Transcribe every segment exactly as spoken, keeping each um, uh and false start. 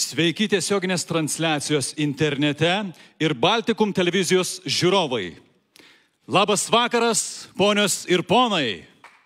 Sveiki tiesioginės transliacijos internete ir Baltikum televizijos žiūrovai. Labas vakaras, ponios ir ponai.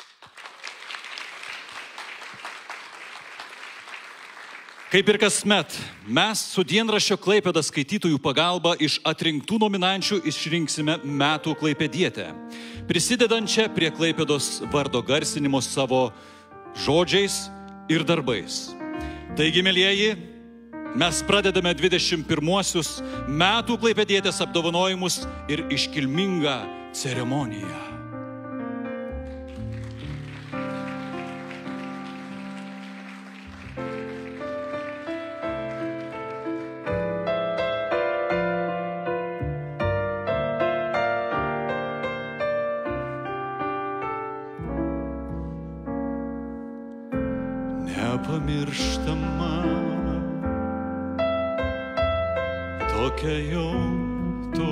Kaip ir kasmet, mes su dienraščio Klaipėda skaitytojų pagalba iš atrinktų nominančių išrinksime metų klaipėdietę, prisidedančią prie Klaipėdos vardo garsinimo savo žodžiais ir darbais. Taigi, mielieji, mes pradedame dvidešimt pirmuosius metų klaipėdietės apdovanojimus ir iškilmingą ceremoniją. Nepamirštama, tokia jau tu.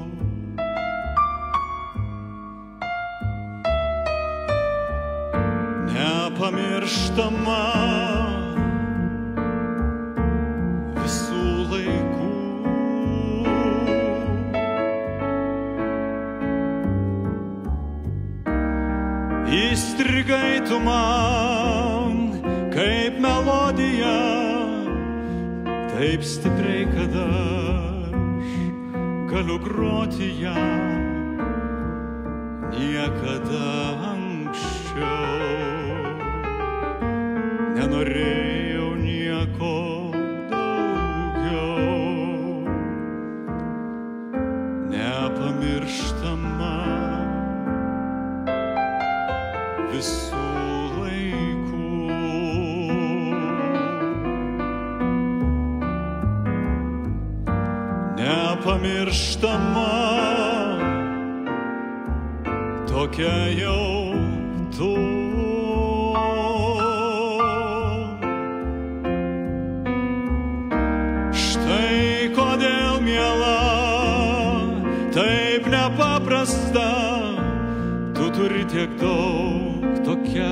Nepamirštama visų laikų. Įstrigai tu man kaip melodija, taip stipriai, kad aš galiu groti ją. Niekada anksčiau nenorėjau nieko daugiau. Nepamirštama visų nepamirštama, tokia jau tu. Štai kodėl, miela, taip nepaprasta, tu turi tiek daug, tokia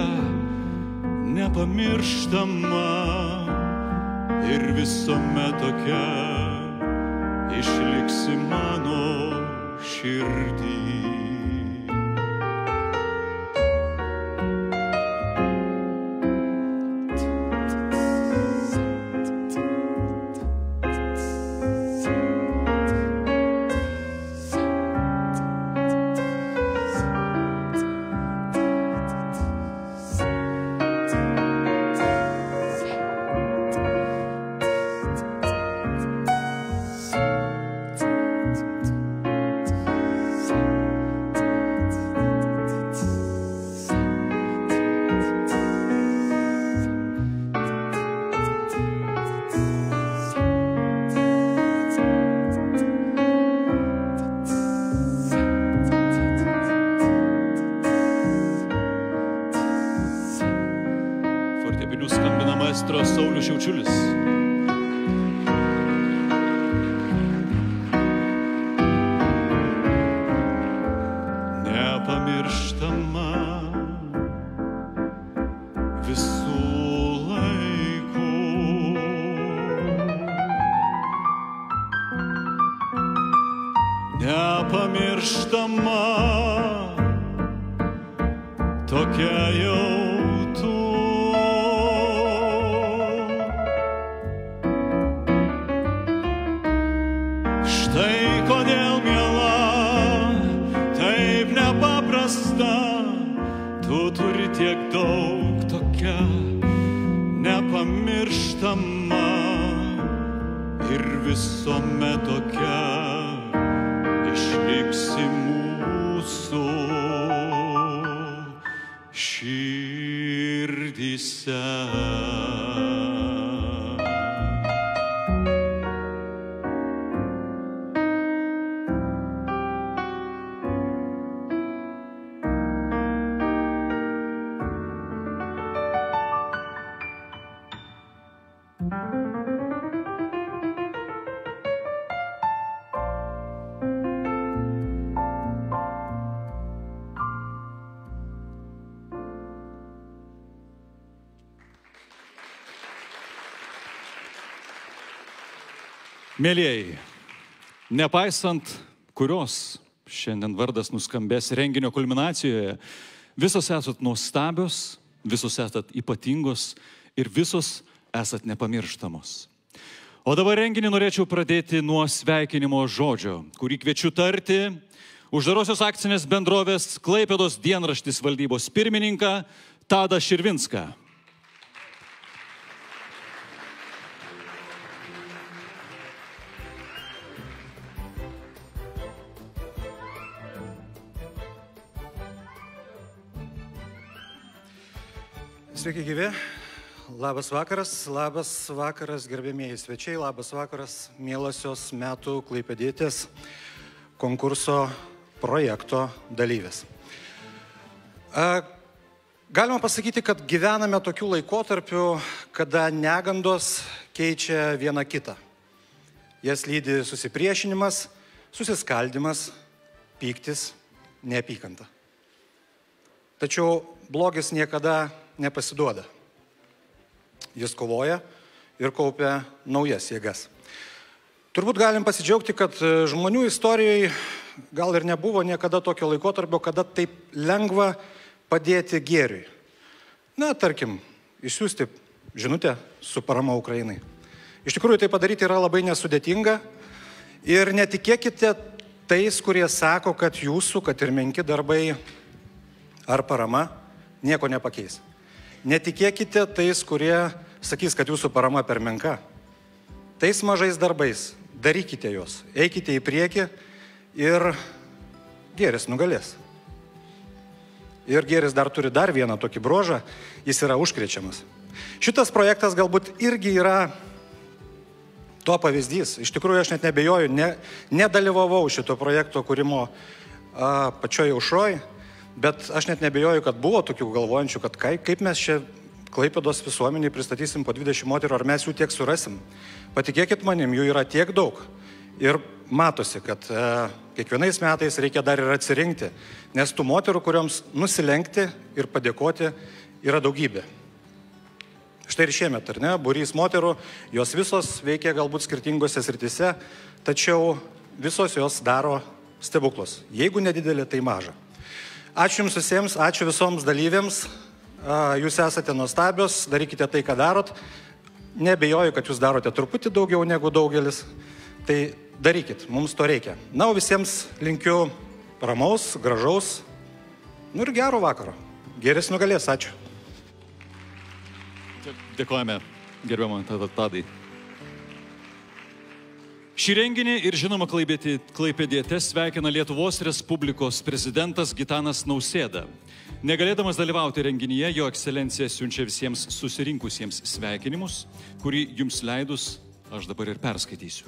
nepamirštama ir visuomet tokia išliksi mano širdį. Skambina maestro Saulius Šiaučiulis. Nepamirštama visų laikų. Nepamirštama, tokia jau tu. Štai kodėl, miela, taip nepaprasta, tu turi tiek daug, tokia nepamirštama ir visuomet tokia išliksi mūsų širdyse. Mėlieji, nepaisant kurios šiandien vardas nuskambės renginio kulminacijoje, visos esat nuostabios, visos esat ypatingos ir visos esat nepamirštamos. O dabar renginį norėčiau pradėti nuo sveikinimo žodžio, kurį kviečiu tarti uždarosios akcinės bendrovės Klaipėdos dienraštis valdybos pirmininką Tadą Širvinską. Sveiki gyvi, labas vakaras, labas vakaras gerbėmieji svečiai, labas vakaras mielosios metų klaipėdietės konkurso projekto dalyvės. Galima pasakyti, kad gyvename tokių laikotarpių, kada negandos keičia vieną kitą. Jas lydi susipriešinimas, susiskaldimas, pyktis, neapykanta. Tačiau blogis niekada nepasiduoda. Jis kovoja ir kaupia naujas jėgas. Turbūt galim pasidžiaugti, kad žmonių istorijoje gal ir nebuvo niekada tokio laikotarpio, kada taip lengva padėti gėriui. Na, tarkim, išsiųsti žinutę su parama Ukrainai. Iš tikrųjų, tai padaryti yra labai nesudėtinga ir netikėkite tais, kurie sako, kad jūsų, kad ir menki darbai ar parama nieko nepakeis. Netikėkite tais, kurie sakys, kad jūsų parama per menka. Tais mažais darbais darykite juos, eikite į priekį ir gėris nugalės. Ir gėris dar turi dar vieną tokį bruožą, jis yra užkrečiamas. Šitas projektas galbūt irgi yra to pavyzdys. Iš tikrųjų, aš net nebejoju, ne, nedalyvavau šito projekto kūrimo a, pačioj aušroj, bet aš net nebejoju, kad buvo tokių galvojančių, kad kaip mes čia Klaipėdos visuomeniai pristatysim po dvidešimt moterų, ar mes jų tiek surasim. Patikėkit manim, jų yra tiek daug. Ir matosi, kad e, kiekvienais metais reikia dar ir atsirinkti, nes tų moterų, kurioms nusilenkti ir padėkoti, yra daugybė. Štai ir šiemet, ar ne, būrys moterų, jos visos veikia galbūt skirtingose srityse, tačiau visos jos daro stebuklus. Jeigu nedidelė, tai maža. Ačiū Jums visiems, ačiū visoms dalyviams, Jūs esate nuostabios, darykite tai, ką darot. Nebejoju, kad Jūs darote truputį daugiau negu daugelis, tai darykit, mums to reikia. Na, o visiems linkiu ramaus, gražaus, nu ir gero vakaro. Gėris nugalės, ačiū. Dėkojame, gerbiamą Tadai. Šį renginį ir žinoma klaipėdietę sveikina Lietuvos Respublikos prezidentas Gitanas Nausėda. Negalėdamas dalyvauti renginyje, jo ekscelencija siunčia visiems susirinkusiems sveikinimus, kurį jums leidus aš dabar ir perskaitysiu.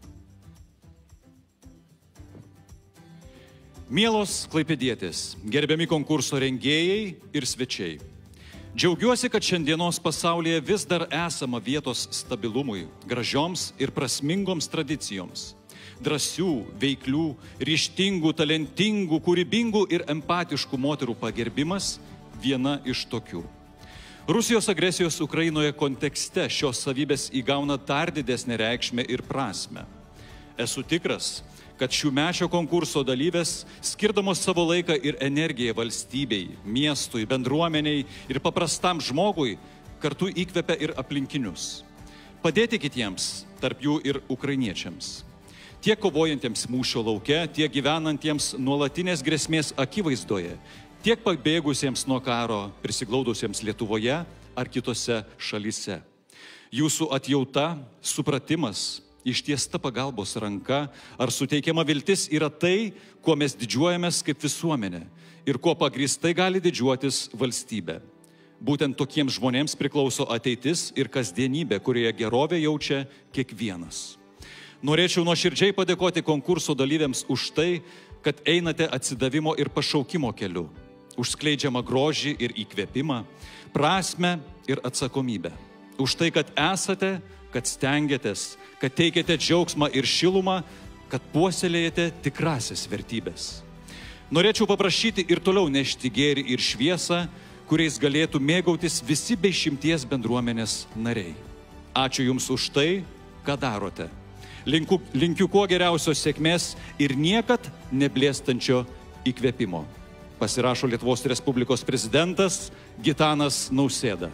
Mielos klaipėdietės, gerbiami konkurso rengėjai ir svečiai. Džiaugiuosi, kad šiandienos pasaulyje vis dar esama vietos stabilumui, gražioms ir prasmingoms tradicijoms. Drąsių, veiklių, ryžtingų, talentingų, kūrybingų ir empatiškų moterų pagerbimas viena iš tokių. Rusijos agresijos Ukrainoje kontekste šios savybės įgauna dar didesnę reikšmę ir prasmę. Esu tikras, kad šių mečio konkurso dalyvės, skirdamos savo laiką ir energiją valstybei, miestui, bendruomeniai ir paprastam žmogui, kartu įkvepia ir aplinkinius. Padėti kitiems, tarp jų ir ukrainiečiams. Tiek kovojantiems mūšio lauke, tiek gyvenantiems nuolatinės grėsmės akivaizdoje, tiek pabėgusiems nuo karo, prisiglaudusiems Lietuvoje ar kitose šalyse. Jūsų atjauta, supratimas, ištiesta pagalbos ranka ar suteikiama viltis yra tai, kuo mes didžiuojamės kaip visuomenė ir kuo pagrįstai gali didžiuotis valstybė. Būtent tokiems žmonėms priklauso ateitis ir kasdienybė, kurioje gerovė jaučia kiekvienas. Norėčiau nuoširdžiai padėkoti konkurso dalyviams už tai, kad einate atsidavimo ir pašaukimo keliu, už skleidžiamą grožį ir įkvėpimą, prasmę ir atsakomybę, už tai, kad esate, kad stengiatės, kad teikiate džiaugsmą ir šilumą, kad puoselėjate tikrasias vertybės. Norėčiau paprašyti ir toliau nešti gėrį ir šviesą, kuriais galėtų mėgautis visi be išimties bendruomenės nariai. Ačiū Jums už tai, ką darote. Linku, linkiu kuo geriausios sėkmės ir niekad neblėstančio įkvėpimo. Pasirašo Lietuvos Respublikos prezidentas Gitanas Nausėda.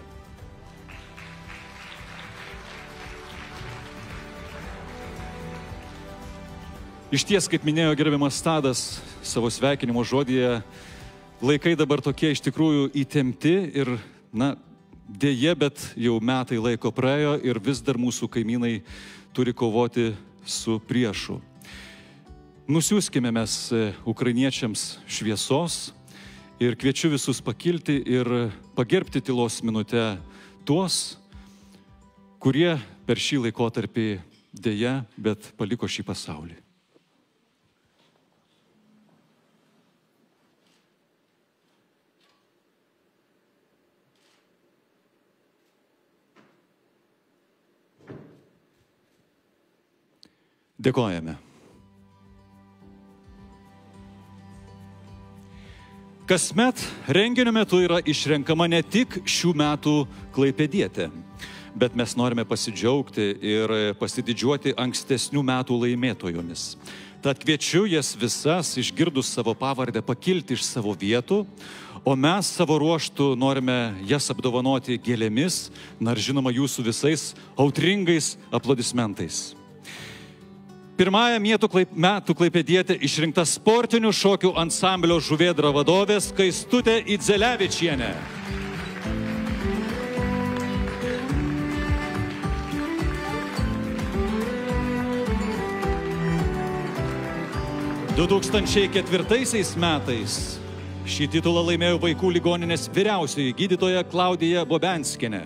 Išties, kaip minėjo gerbiamas Tadas savo sveikinimo žodyje, laikai dabar tokie iš tikrųjų įtempti ir, na, dėje, bet jau metai laiko praėjo ir vis dar mūsų kaimynai turi kovoti su priešu. Nusiųskime mes ukrainiečiams šviesos ir kviečiu visus pakilti ir pagerbti tylos minutę tuos, kurie per šį laikotarpį dėje, bet paliko šį pasaulį. Dėkojame. Kasmet renginio metu yra išrenkama ne tik šių metų klaipėdietė, bet mes norime pasidžiaugti ir pasididžiuoti ankstesnių metų laimėtojomis. Tad kviečiu jas visas, išgirdus savo pavardę, pakilti iš savo vietų, o mes savo ruoštų norime jas apdovanoti gėlėmis, na ir žinoma jūsų visais audringais aplodismentais. Pirmąją metų klaipėdietė išrinkta sportinių šokių ansamblio Žuvėdra vadovė Skaistutė Idzelevičienė. du tūkstančiai ketvirtaisiais metais šį titulą laimėjo vaikų ligoninės vyriausioji gydytoja Klaudija Bobenskienė.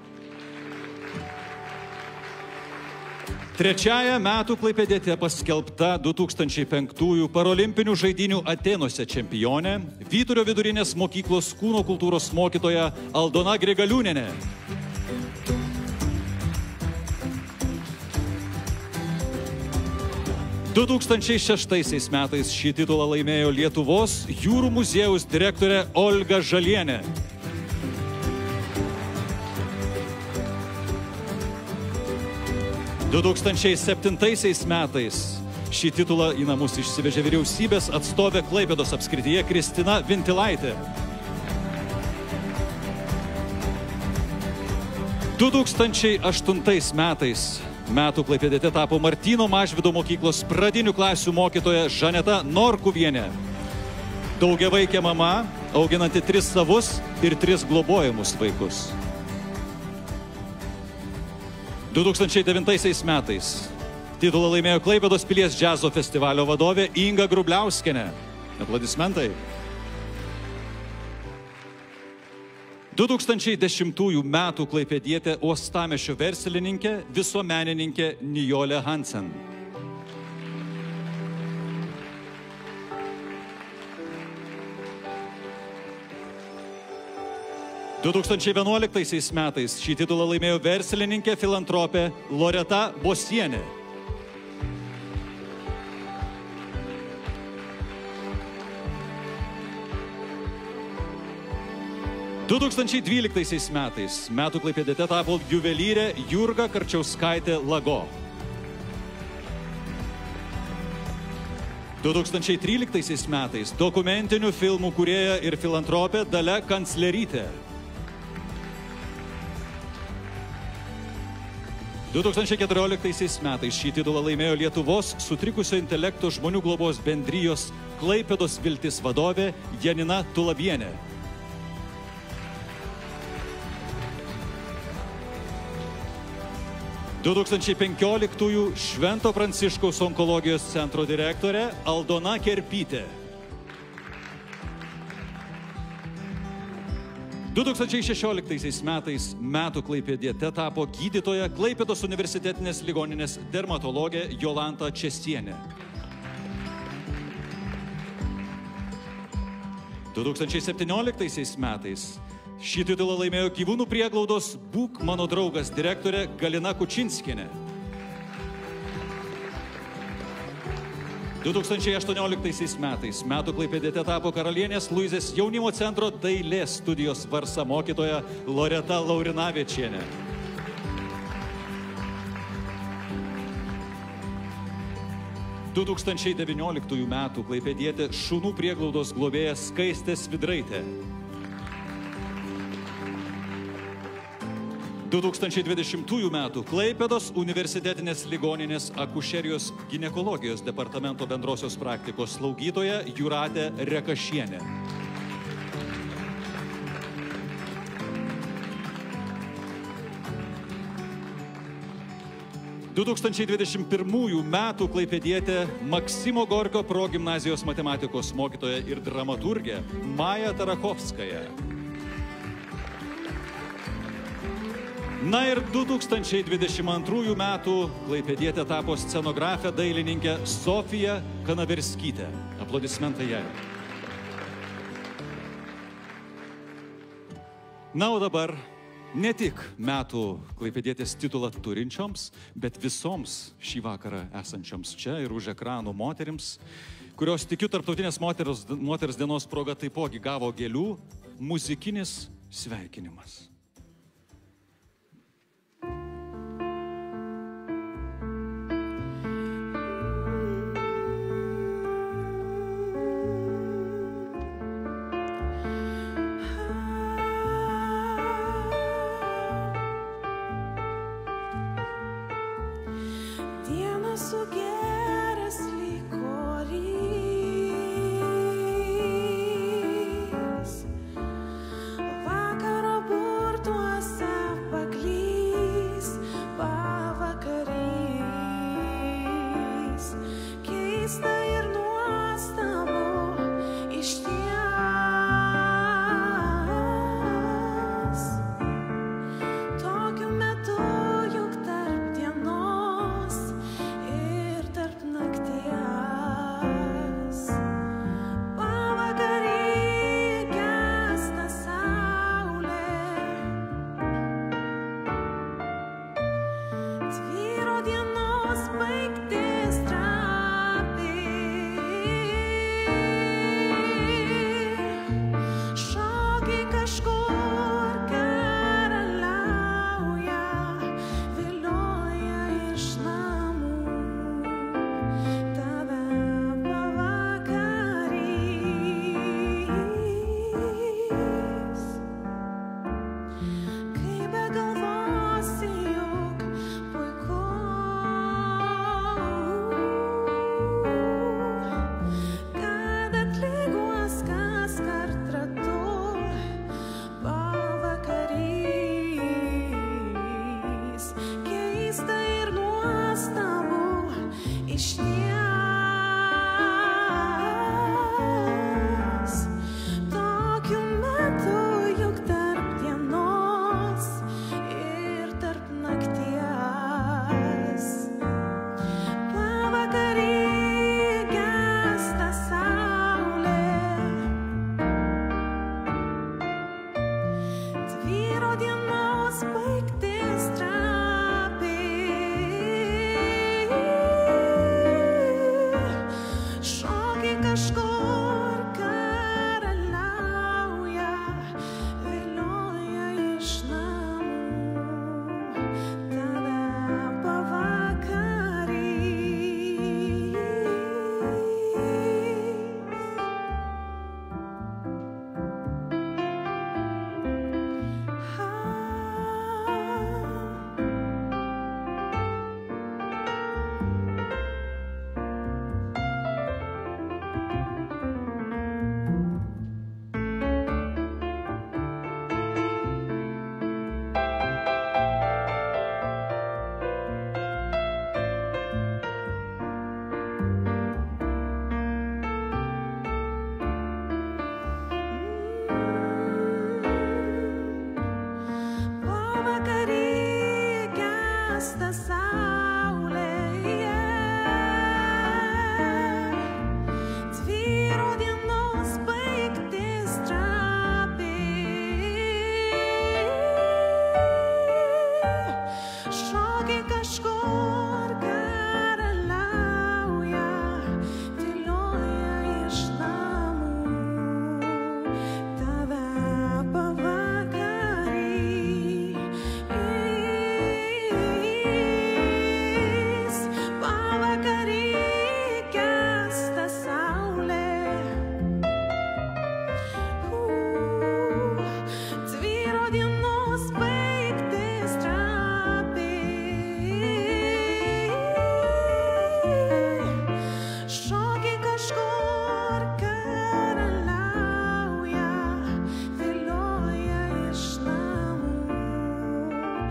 Trečiąją metų klaipėdietė paskelbta du tūkstančiai penktųjų parolimpinių žaidynių Atėnuose čempionė, Vyturio vidurinės mokyklos kūno kultūros mokytoja Aldona Grigaliūnienė. du tūkstančiai šeštaisiais metais šį titulą laimėjo Lietuvos jūrų muziejaus direktorė Olga Žalienė. du tūkstančiai septintaisiais metais šį titulą į namus išsivežė vyriausybės atstovė Klaipėdos apskrityje Kristina Vintilaitė. du tūkstančiai aštuntais metais metų klaipėdiete tapo Martyno Mažvydo mokyklos pradinių klasių mokytoja Žaneta Norkuvienė. Daugiavaikė mama, auginanti tris savus ir tris globojamus vaikus. du tūkstančiai devintaisiais metais titulą laimėjo Klaipėdos pilies džiazo festivalio vadovė Inga Grubliauskienė. Aplodismentai. du tūkstančiai dešimtųjų metų klaipėdietė uostamiesčio verslininkė, visuomenininkė Nijolė Hansen. du tūkstančiai vienuoliktaisiais metais šį titulą laimėjo verslininkė filantropė Loreta Bosienė. du tūkstančiai dvyliktaisiais metais metų klaipėdiete tapo juvelyrė Jurga Karčiauskaitė Lago. du tūkstančiai tryliktaisiais metais dokumentinių filmų kūrėja ir filantropė Dalia Kanclerytė. du tūkstančiai keturioliktaisiais metais šį titulą laimėjo Lietuvos sutrikusio intelekto žmonių globos bendrijos Klaipėdos Viltis vadovė Janina Tulavienė. du tūkstančiai penkioliktųjų Švento Pranciškaus onkologijos centro direktorė Aldona Kerpytė. du tūkstančiai šešioliktaisiais metais metų klaipėdiete tapo gydytoja Klaipėdos universitetinės ligoninės dermatologė Jolanta Česienė. du tūkstančiai septynioliktaisiais metais šį titulą laimėjo gyvūnų prieglaudos Būk mano draugas direktorė Galina Kučinskienė. du tūkstančiai aštuonioliktaisiais metais metų klaipėdiete tapo Karalienės Luizės jaunimo centro dailės studijos Varsa mokytoja Loreta Laurinavičienė. du tūkstančiai devynioliktųjų metų klaipėdietė šunų prieglaudos globėja Skaistė Svidraitė. du tūkstančiai dvidešimtųjų metų Klaipėdos universitetinės ligoninės akušerijos ginekologijos departamento bendrosios praktikos slaugytoja Jūratė Rekašienė. du tūkstančiai dvidešimt pirmųjų metų klaipėdietė Maksimo Gorkio progimnazijos matematikos mokytoja ir dramaturgė Maja Tarachovskaja. Na ir du tūkstančiai dvidešimt antrųjų metų klaipėdietė tapo scenografė dailininkė Sofija Kanaverskytė. Aplodismentai jai. Na, o dabar ne tik metų klaipėdietės titulą turinčioms, bet visoms šį vakarą esančioms čia ir už ekranų moterims, kurios, tikiu, tarptautinės moters, moters dienos proga taipogi gavo gėlių, muzikinis sveikinimas. Sugeras likorys, vakaro bus.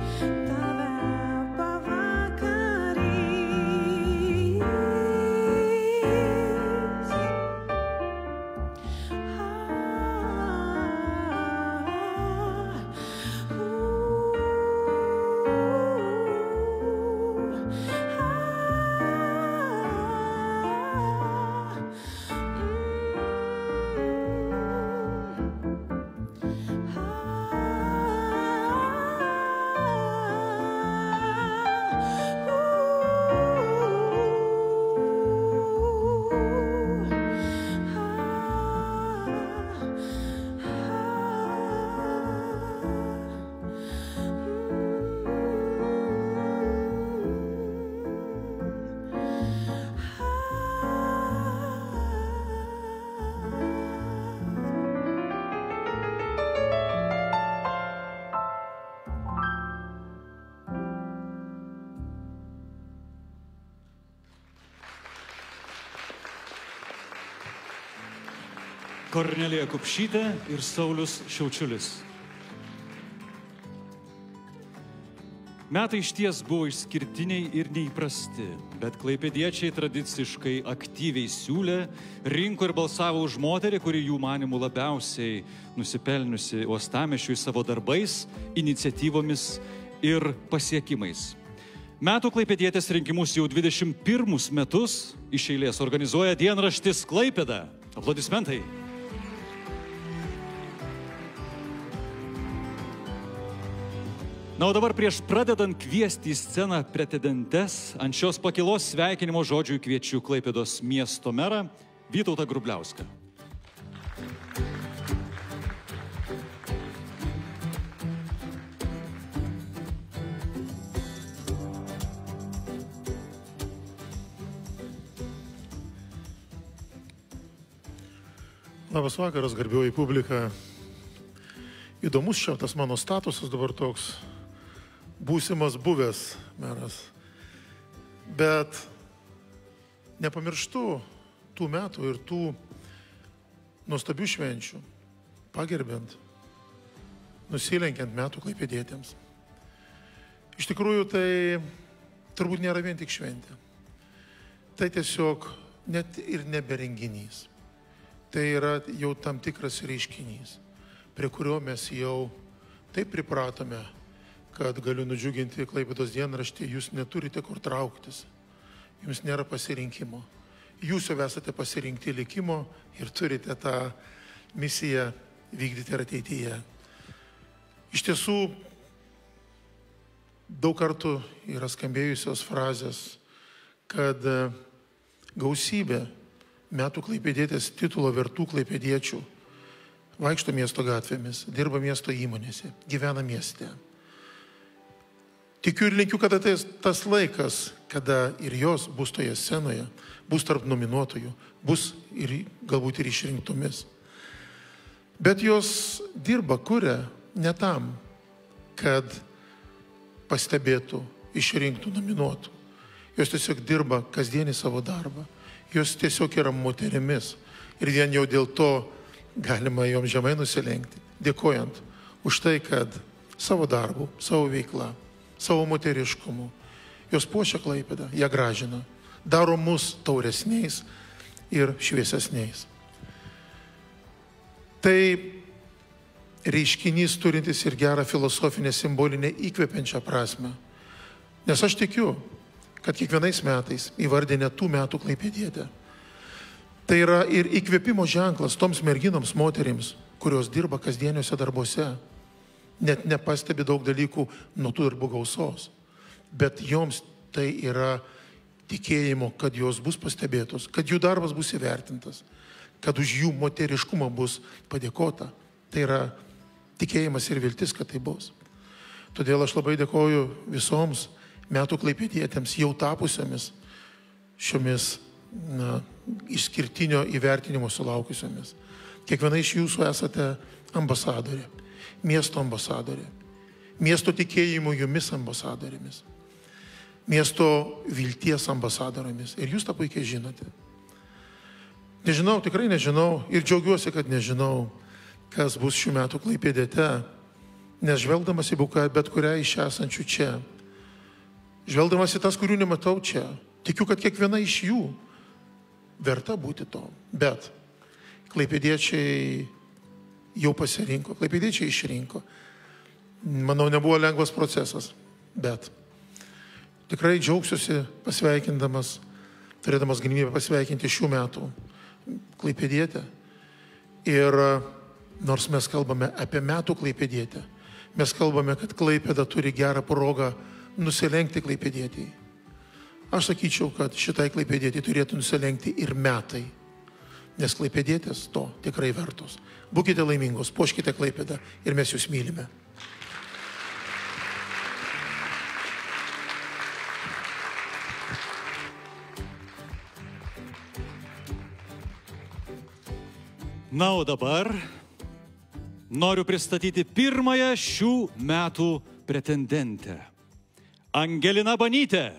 Kornelija Kupšytė ir Saulius Šiaučiulis. Metai išties buvo išskirtiniai ir neįprasti, bet klaipėdiečiai tradiciškai aktyviai siūlė, rinko ir balsavo už moterį, kuri jų manimų labiausiai nusipelniusi uostamiesčiui savo darbais, iniciatyvomis ir pasiekimais. Metų klaipėdietės rinkimus jau dvidešimt pirmus metus iš eilės organizuoja dienraštis Klaipėda. Aplodismentai. Na, o dabar prieš pradedant kviesti į sceną pretendentes, ant šios pakilos sveikinimo žodžių kviečiu Klaipėdos miesto merą Vytautą Grubliauską. Labas vakaras, garbioji publika. Įdomus čia tas mano statusas dabar toks. Būsimas buvęs meras. Bet nepamirštu tų metų ir tų nuostabių švenčių, pagerbent, nusilenkiant metų klaipėdietėms. Iš tikrųjų, tai turbūt nėra vien tik šventė. Tai tiesiog net ir neberenginys. Tai yra jau tam tikras reiškinys, prie kurio mes jau taip pripratome, kad galiu nudžiuginti Klaipėdos dienraštį, jūs neturite kur trauktis, jums nėra pasirinkimo. Jūs jau esate pasirinkti likimo ir turite tą misiją vykdyti ir ateityje. Iš tiesų, daug kartų yra skambėjusios frazės, kad gausybė metų klaipėdietės titulo vertų klaipėdiečių vaikšto miesto gatvėmis, dirba miesto įmonėse, gyvena mieste. Tikiu ir linkiu, kad ateis tas laikas, kada ir jos bus toje scenoje, bus tarp nominuotojų, bus ir galbūt ir išrinktomis. Bet jos dirba, kuria ne tam, kad pastebėtų, išrinktų, nominuotų. Jos tiesiog dirba kasdienį savo darbą. Jos tiesiog yra moterimis. Ir vien jau dėl to galima jom žemai nusilenkti, dėkojant už tai, kad savo darbu, savo veiklą, savo moteriškumu, jos puošia Klaipėdą, ją gražina, daro mus tauresniais ir šviesesniais. Tai reiškinys turintis ir gerą filosofinę, simbolinę, įkvepiančią prasme. Nes aš tikiu, kad kiekvienais metais įvardinę tų metų klaipėdietę. Tai yra ir įkvėpimo ženklas toms merginoms, moterims, kurios dirba kasdieniuose darbuose. Net nepastebi daug dalykų nuo tų darbų gausos. Bet joms tai yra tikėjimo, kad jos bus pastebėtos, kad jų darbas bus įvertintas, kad už jų moteriškumą bus padėkota. Tai yra tikėjimas ir viltis, kad tai bus. Todėl aš labai dėkoju visoms metų klaipėdietėms jau tapusiamis šiomis na, išskirtinio įvertinimo sulaukusiomis. Kiekviena iš jūsų esate ambasadorė, miesto ambasadorė, miesto tikėjimo jumis ambasadorėmis, miesto vilties ambasadorėmis. Ir jūs tą puikiai žinote. Nežinau, tikrai nežinau ir džiaugiuosi, kad nežinau, kas bus šių metų klaipėdiete, Nes žvelgdamas į bet kurią iš esančių čia, žvelgdamas į tas, kurių nematau čia, tikiu, kad kiekviena iš jų verta būti to. Bet klaipėdiečiai jau pasirinko, klaipėdiečiai išrinko. Manau, nebuvo lengvas procesas, bet tikrai džiaugsiuosi pasveikindamas, turėdamas galimybę pasveikinti šių metų klaipėdietę. Ir nors mes kalbame apie metų klaipėdietę, mes kalbame, kad Klaipėda turi gerą progą nusilenkti klaipėdietį. Aš sakyčiau, kad šitai klaipėdietį turėtų nusilenkti ir metai, nes klaipėdietės to tikrai vertos. Būkite laimingos, puoškite Klaipėdą ir mes jūs mylime. Na, o dabar noriu pristatyti pirmąją šių metų pretendentę. Angelina Banytė.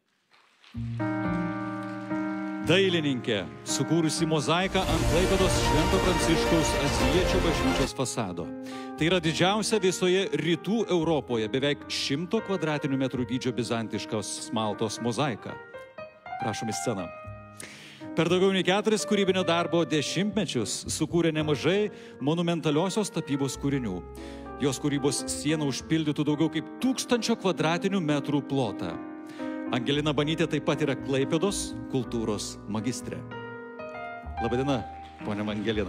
Dailininkė, sukūrusi mozaiką ant Klaipėdos Švento Pranciškaus Azijiečio bažnyčios fasado. Tai yra didžiausia visoje rytų Europoje, beveik šimto kvadratinių metrų dydžio bizantiškos smaltos mozaika. Prašom į sceną. Per daugiau nei keturis kūrybinio darbo dešimtmečius sukūrė nemažai monumentaliosios tapybos kūrinių. Jos kūrybos siena užpildytų daugiau kaip tūkstančio kvadratinių metrų plotą. Angelina Banytė taip pat yra Klaipėdos kultūros magistrė. Labadiena, ponia Angelina.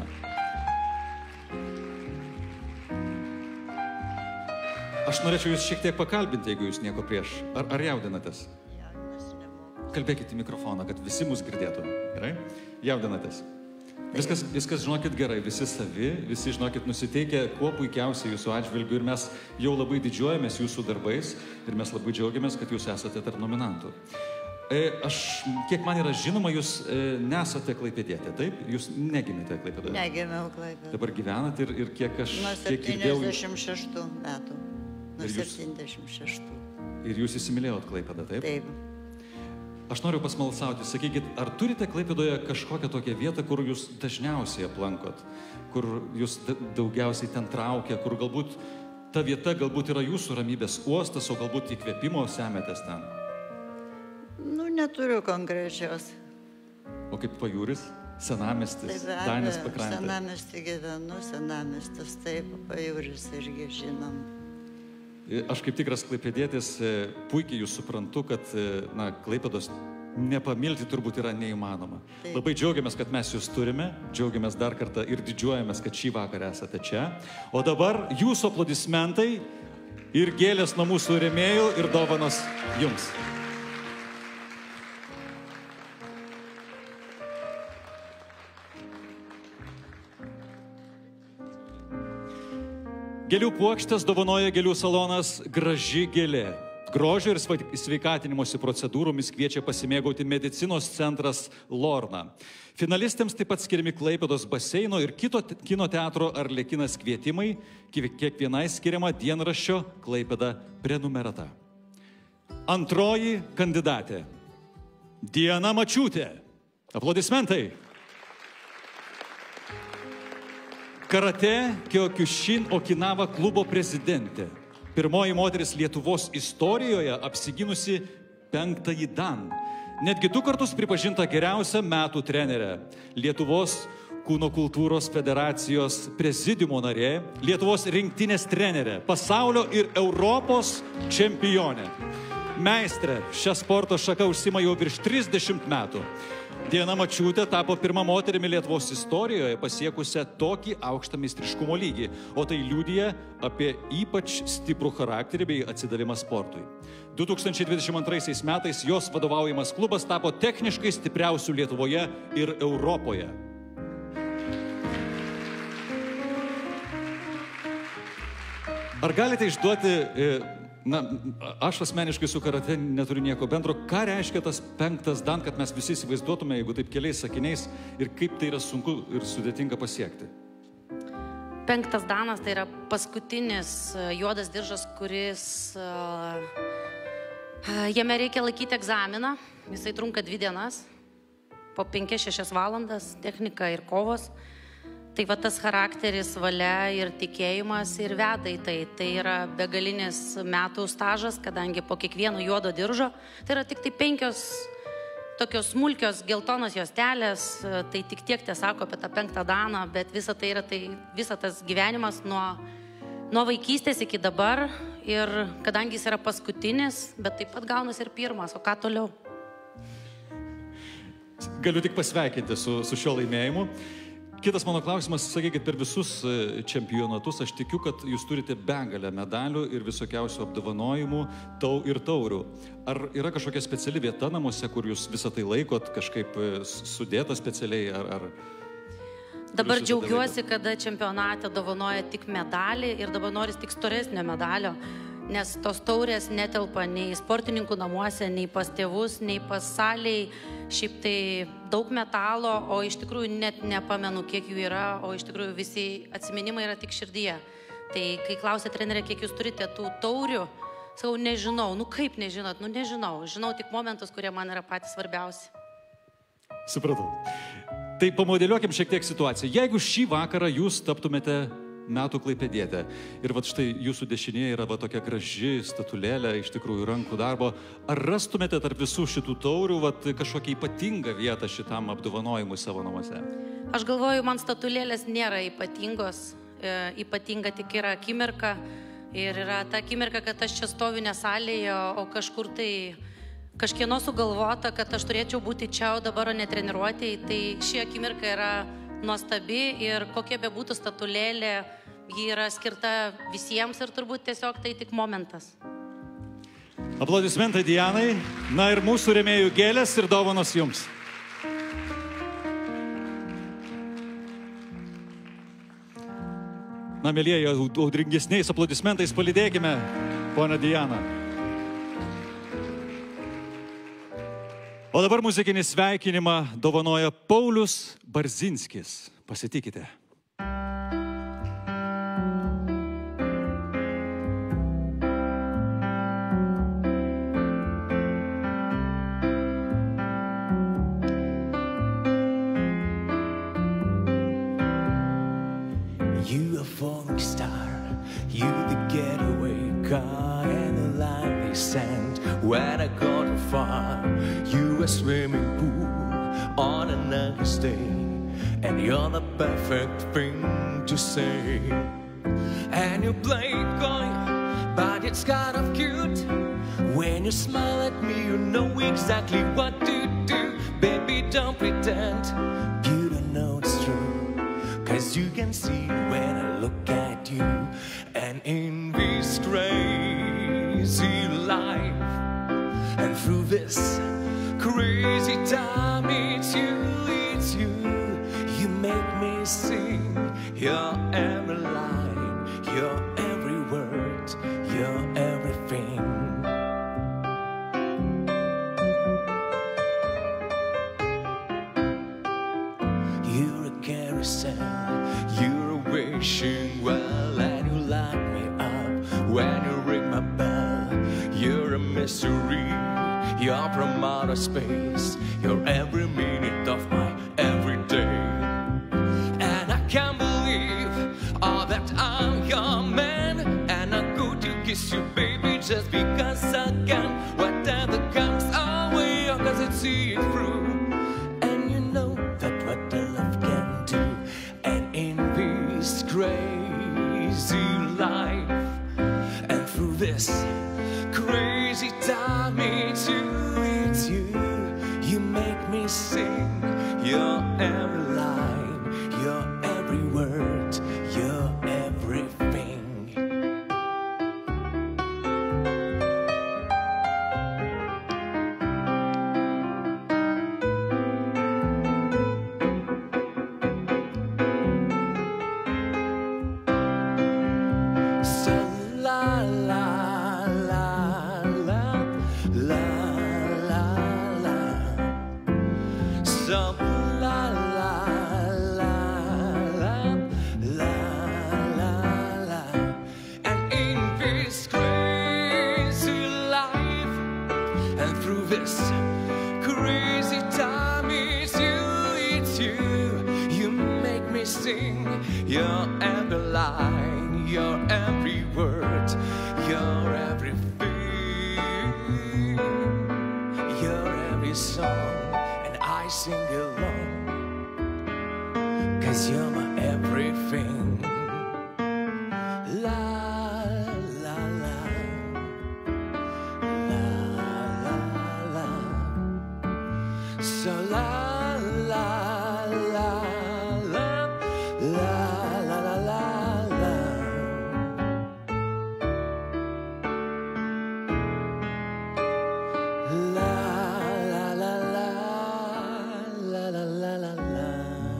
Aš norėčiau jūs šiek tiek pakalbinti, jeigu jūs nieko prieš. Ar, ar jaudinatės? Kalbėkite į mikrofoną, kad visi mus girdėtų. Gerai? Jaudinatės. Viskas, viskas, žinokit, gerai. Visi savi, visi, žinokit, nusiteikę kuo puikiausiai jūsų atžvilgiu. Ir mes jau labai didžiuojamės jūsų darbais. Ir mes labai džiaugiamės, kad jūs esate tarp nominantų. E, aš, kiek man yra žinoma, jūs e, nesate klaipėdietė, taip? Jūs negimėte Klaipėdoje? Negimiau Klaipėdoje. Dabar gyvenat ir, ir kiek aš... Nuo septyniasdešimt šeštų metų. Nuo septyniasdešimt šeštų. Ir jūs įsimylėjot Klaipėdą, taip? Taip. Aš noriu pasmalsauti, sakykit, ar turite Klaipėdoje kažkokią tokią vietą, kur jūs dažniausiai aplankot, kur jūs daugiausiai ten traukia, kur galbūt ta vieta galbūt yra jūsų ramybės uostas, o galbūt įkvėpimo semiatės ten? Nu, neturiu konkrečios. O kaip pajūris? Senamiestis, Danės pakrantė? Senamiestį gyvenu, senamiestis, taip, pajūris irgi žinom. Aš kaip tikras klaipėdietis puikiai jūs suprantu, kad na, Klaipėdos nepamilti turbūt yra neįmanoma. Taip. Labai džiaugiamės, kad mes jūs turime, džiaugiamės dar kartą ir didžiuojamės, kad šį vakarą esate čia. O dabar jūsų aplodismentai ir gėlės nuo mūsų rėmėjų ir dovanos jums. Gėlių puokštės dovanoja gėlių salonas Graži gėlė. Grožio ir sveikatinimosi procedūromis kviečia pasimėgauti medicinos centras Lorna. Finalistėms taip pat skiriami Klaipėdos baseino ir kito kino teatro Arlekinas kvietimai, kiekvienai skiriama dienraščio Klaipėda prenumerata. Antroji kandidatė. Diana Mačiūtė. Aplodismentai. Karate Kyokushin Okinawa klubo prezidentė. Pirmoji moteris Lietuvos istorijoje apsiginusi penktąjį dan. Netgi du kartus pripažinta geriausia metų trenerė. Lietuvos kūno kultūros federacijos prezidiumo narė, Lietuvos rinktinės trenerė, pasaulio ir Europos čempionė. Meistrė, šią sporto šaką užsima jau virš trisdešimt metų. Diana Mačiūtė tapo pirma moterimi Lietuvos istorijoje pasiekusią tokį aukštą meistriškumo lygį, o tai liudija apie ypač stiprų charakterį bei atsidavimą sportui. du tūkstančiai dvidešimt antraisiais metais jos vadovaujamas klubas tapo techniškai stipriausių Lietuvoje ir Europoje. Ar galite išduoti... Na, aš asmeniškai su karate neturiu nieko bendro. Ką reiškia tas penktas dan, kad mes visi įsivaizduotume, jeigu taip keliais sakiniais, ir kaip tai yra sunku ir sudėtinga pasiekti? Penktas danas tai yra paskutinis juodas diržas, kuris uh, jame reikia laikyti egzaminą. Jisai trunka dvi dienas, po penkias šešias valandas, technika ir kovos. Tai va tas charakteris, valia ir tikėjimas ir veda į tai. Tai yra begalinis metų stažas, kadangi po kiekvieno juodo diržo, tai yra tik tai penkios tokios smulkios geltonos juostelės, tai tik tiek te sako apie tą penktą daną, bet visa tai yra tai, visa tas gyvenimas nuo, nuo vaikystės iki dabar. Ir kadangi jis yra paskutinis, bet taip pat gaunasi ir pirmas, o ką toliau? Galiu tik pasveikinti su, su šio laimėjimu. Kitas mano klausimas, sakykit, per visus čempionatus aš tikiu, kad jūs turite begalę medalių ir visokiausių apdovanojimų tau ir taurių. Ar yra kažkokia speciali vieta namuose, kur jūs visą tai laikot, kažkaip sudėta specialiai? Ar, ar... Dabar džiaugiuosi, kada čempionate dovanoja tik medalį ir dabar noris tik storesnio medalio, nes tos taurės netelpa nei sportininkų namuose, nei pas tėvus, nei pas saliai. Šiaip tai daug metalo, o iš tikrųjų net nepamenu, kiek jų yra, o iš tikrųjų visi atsiminimai yra tik širdyje. Tai kai klausė trenerė, kiek jūs turite tų taurių, sakau, nežinau. Nu kaip nežinot? Nu nežinau. Žinau tik momentus, kurie man yra patys svarbiausi. Supratau. Tai pamodeliuokim šiek tiek situaciją. Jeigu šį vakarą jūs taptumėte metų klaipėdietė ir vat štai jūsų dešinėje yra va tokia graži statulėlė, iš tikrųjų rankų darbo, ar rastumėte tarp visų šitų taurių vat kažkokią ypatingą vietą šitam apdovanojimui savo namuose? Aš galvoju, man statulėlės nėra ypatingos, e, ypatinga tik yra akimirka ir yra ta akimirka, kad aš čia stoviu ne salėje, o kažkur tai kažkieno sugalvota, kad aš turėčiau būti čia, o dabar ne treniruotėj, tai ši akimirka yra nuostabi ir kokia be būtų statulėlė, ji yra skirta visiems ir turbūt tiesiog tai tik momentas. Aplodismentai Dianai, na ir mūsų rėmėjų gėlės ir dovanos jums. Na, mėlyjeji, audringesniais aplodismentais palydėkime ponę Dianą. O dabar muzikinį sveikinimą dovanoja Paulius Barzinskis. Pasitikite. You a falling star, you the getaway car and the line they sent when I got too far. You a swimming pool on an August day, and you're the perfect thing to say. And you play it going, but it's kind of cute. When you smile at me, you know exactly what to do. Baby, don't pretend you don't know it's true, 'cause you can see when I look at you. And in this crazy life, and through this crazy time, it's you, it's you. You make me sing your every line, your every word, your everything. You're a carousel, you're a wishing well, and you light me up when you ring my bell. You're a mystery, you're from outer space, you're every minute of my every day. And I can't believe all that I'm your man, and I'm going to kiss you, baby, just because I can. Whatever comes our way, I'm gonna see it through. And you know that what the love can do. And in this crazy life, and through this crazy time, it's you, it's you. You make me sing your every line, your every word, your everything. So la la la la la la la. So la la la la la la la. And in this crazy life, and through this crazy time, it's you, it's you. You make me sing sing, your every line, your every word, your everything, your every song, and I sing along, 'cause you're my everything. La la la, la la la, so la la la la, la la la la la. La la la la, la la la la la.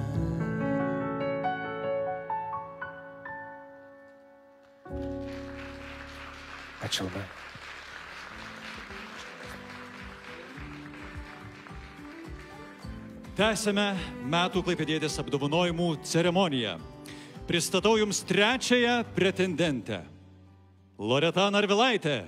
Ačiū labai. Tęsėme metų klaipėdietės apdovanojimų ceremoniją. Pristatau jums trečiąją pretendentę. Loreta Narvilaitė.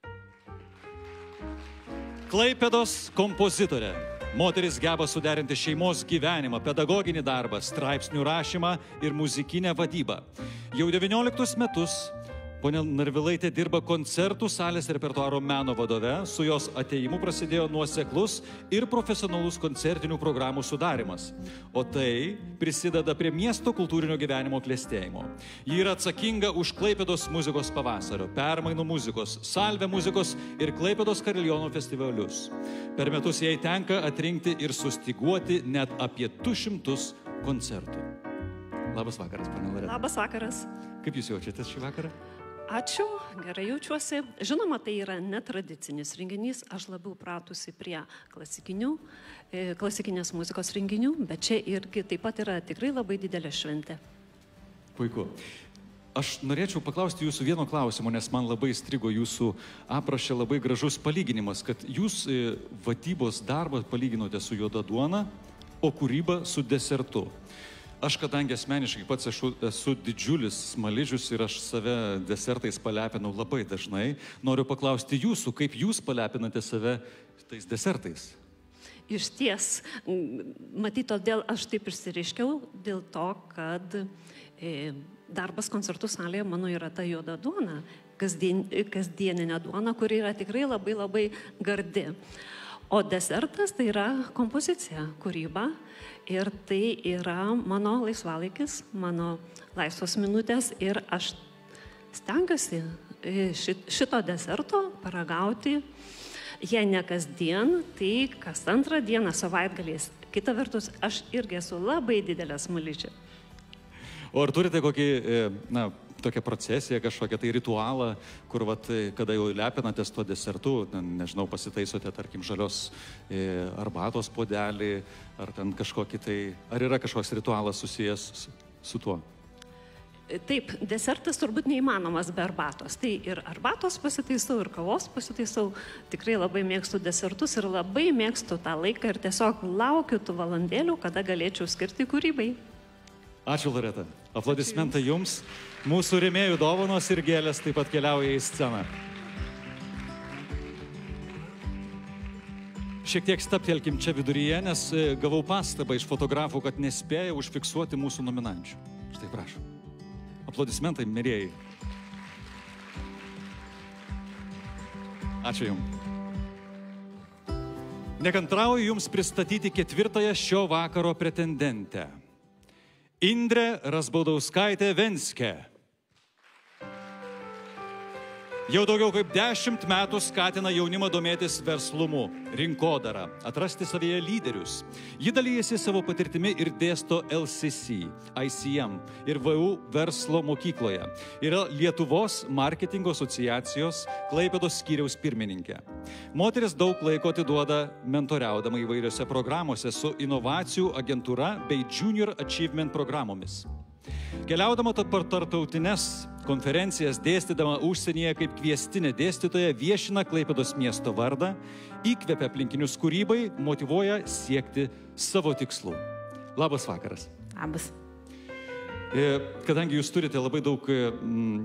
Klaipėdos kompozitorė. Moteris geba suderinti šeimos gyvenimą, pedagoginį darbą, straipsnių rašymą ir muzikinę vadybą. Jau devynioliktus metus ponia Narvilaitė dirba koncertų salės repertuaro meno vadove, su jos atėjimu prasidėjo nuoseklus ir profesionalus koncertinių programų sudarimas. O tai prisideda prie miesto kultūrinio gyvenimo klestėjimo. Ji yra atsakinga už Klaipėdos muzikos pavasario, Permainų muzikos, Salvė muzikos ir Klaipėdos kariljonų festivalius. Per metus jai tenka atrinkti ir sustiguoti net apie du šimtus koncertų. Labas vakaras, ponia Loreta. Labas vakaras. Kaip jūs jaučiatės šį vakarą? Ačiū, gerai jaučiuosi. Žinoma, tai yra netradicinis renginys, aš labiau pratusi prie klasikinių, klasikinės muzikos renginių, bet čia irgi taip pat yra tikrai labai didelė šventė. Puiku. Aš norėčiau paklausti jūsų vieno klausimo, nes man labai strigo jūsų aprašė labai gražus palyginimas, kad jūs vadybos darbą palyginote su juoda duona, o kūrybą su desertu. Aš, kadangi asmeniškai pats esu, esu didžiulis smaližius ir aš save desertais palepinau labai dažnai, noriu paklausti jūsų, kaip jūs palepinate save tais desertais? Iš ties, matyt, todėl aš taip išsireiškiau, dėl to, kad e, darbas koncertų salėje mano yra ta juoda duona, kasdien, kasdieninė duona, kuri yra tikrai labai labai gardi. O desertas tai yra kompozicija, kūryba ir tai yra mano laisvalaikis, mano laisvos minutės ir aš stengiuosi šito deserto paragauti, jei ne kasdien, tai kas antrą dieną savaitgaliais. Kita vertus, aš irgi esu labai didelė smaližė. O ar turite kokį, na, tokią procesiją, kažkokią tai ritualą, kur, vat, kada jau lepinatės tuo desertu, nežinau, pasitaisote, tarkim, žalios arbatos puodelį, ar ten kažkokį tai, ar yra kažkoks ritualas susijęs su, su tuo? Taip, desertas turbūt neįmanomas be arbatos. Tai ir arbatos pasitaisau, ir kavos pasitaisau. Tikrai labai mėgstu desertus ir labai mėgstu tą laiką ir tiesiog laukiu tų valandėlių, kada galėčiau skirti kūrybai. Ačiū, Loreta. Aplodismentai jums. Mūsų rėmėjų dovanos ir gėlės taip pat keliauja į sceną. Šiek tiek staptelkim čia viduryje, nes gavau pastabą iš fotografų, kad nespėja užfiksuoti mūsų nominančių. Štai prašau. Aplodismentai, mėrėjai. Ačiū jums. Nekantrauju jums pristatyti ketvirtąją šio vakaro pretendentę. Indrė Razbaudauskaitė Venskė. Jau daugiau kaip dešimt metų skatina jaunimą domėtis verslumu, rinkodara, atrasti savyje lyderius. Ji dalyjasi savo patirtimi ir dėsto L C C, I C M ir V U verslo mokykloje. Yra Lietuvos marketingo asociacijos Klaipėdos skyriaus pirmininkė. Moteris daug laiko atiduoda mentoriaudama įvairiose programuose su inovacijų agentūra bei Junior Achievement programomis. Keliaudama per tarptautines konferencijas, dėstydama užsienyje kaip kviestinė dėstytoja, viešina Klaipėdos miesto vardą, įkvepia aplinkinius kūrybai, motyvuoja siekti savo tikslų. Labas vakaras. Labas. Kadangi jūs turite labai daug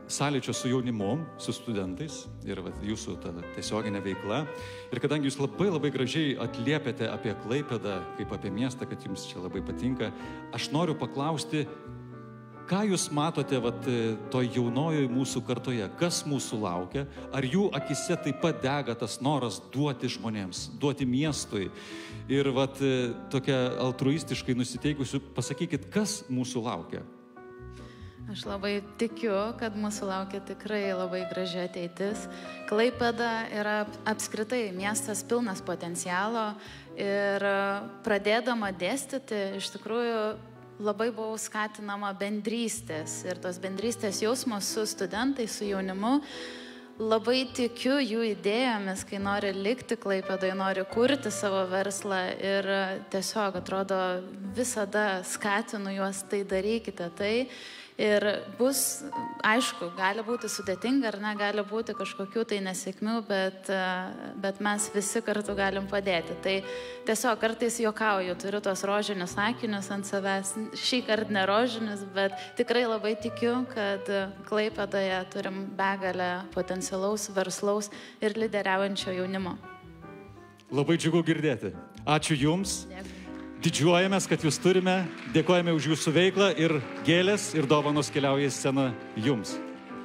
sąlyčio su jaunimu, su studentais ir vat, jūsų ta tiesioginė veikla. Ir kadangi jūs labai labai gražiai atliepiate apie Klaipėdą, kaip apie miestą, kad jums čia labai patinka, aš noriu paklausti, ką jūs matote vat, toj jaunojoj mūsų kartoje, kas mūsų laukia, ar jų akise taip pat dega tas noras duoti žmonėms, duoti miestui. Ir vat, tokia altruistiškai nusiteikusiu, pasakykit, kas mūsų laukia. Aš labai tikiu, kad mūsų laukia tikrai labai graži ateitis. Klaipėda yra apskritai miestas pilnas potencialo ir pradėdama dėstyti, iš tikrųjų labai buvau skatinama bendrystės ir tos bendrystės jausmas su studentais, su jaunimu. Labai tikiu jų idėjomis, kai nori likti Klaipėdoje, nori kurti savo verslą ir tiesiog atrodo visada skatinu juos, tai darykite tai. Ir bus, aišku, gali būti sudėtinga ar ne, gali būti kažkokių tai nesėkmių, bet, bet mes visi kartu galim padėti. Tai tiesiog kartais juokauju, turiu tos rožinius akinius ant savęs, šį kartą ne rožinius, bet tikrai labai tikiu, kad Klaipėdoje turim begalę potencialaus, verslaus ir lyderiaujančio jaunimo. Labai džiugu girdėti. Ačiū Jums. Dėkui. Didžiuojamės, kad Jūs turime, dėkojame už Jūsų veiklą ir gėlės ir dovanos keliauja į sceną Jums.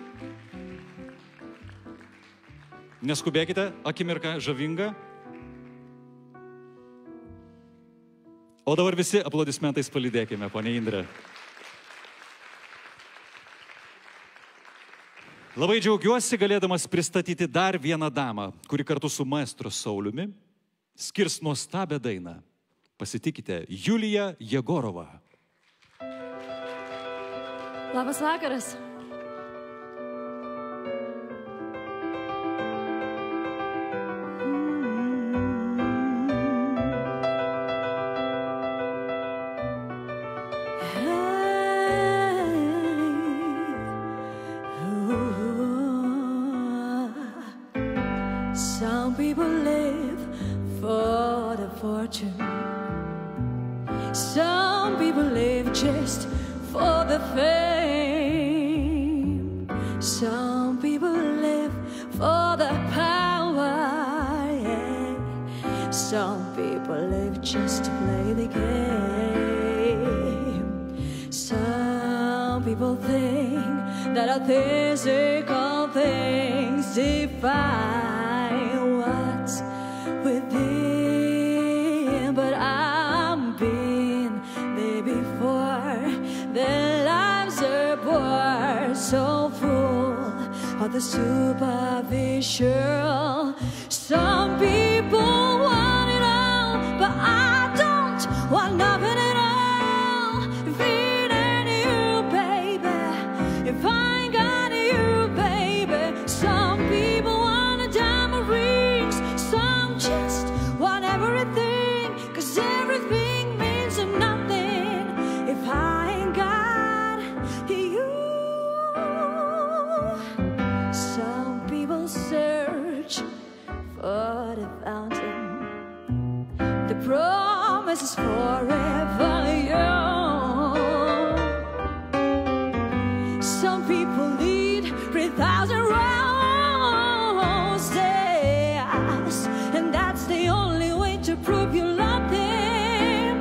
Neskubėkite, akimirka žavinga. O dabar visi aplodismentais palydėkime, ponė Indrė. Labai džiaugiuosi galėdamas pristatyti dar vieną damą, kuri kartu su maestro Sauliumi skirs nuostabią dainą. Pasitikite, Julija Jegorova. Labas vakaras. Some people live for the fortune. Some people live just for the fame. Some people live for the power, yeah. Some people live just to play the game. Some people think that our physical things define what's within, but I'm been there before. Their lives are poor, so full of the superficial. Some people want it all, but I don't want nothing at all. If it ain't you, baby, if I ain't got you, baby. Some people want a diamond rings, some just want everything, 'cause everything means nothing if I ain't got you. Some people search for the fountain, the promise is forever young. Some people lead three thousand roses, and that's the only way to prove you love them.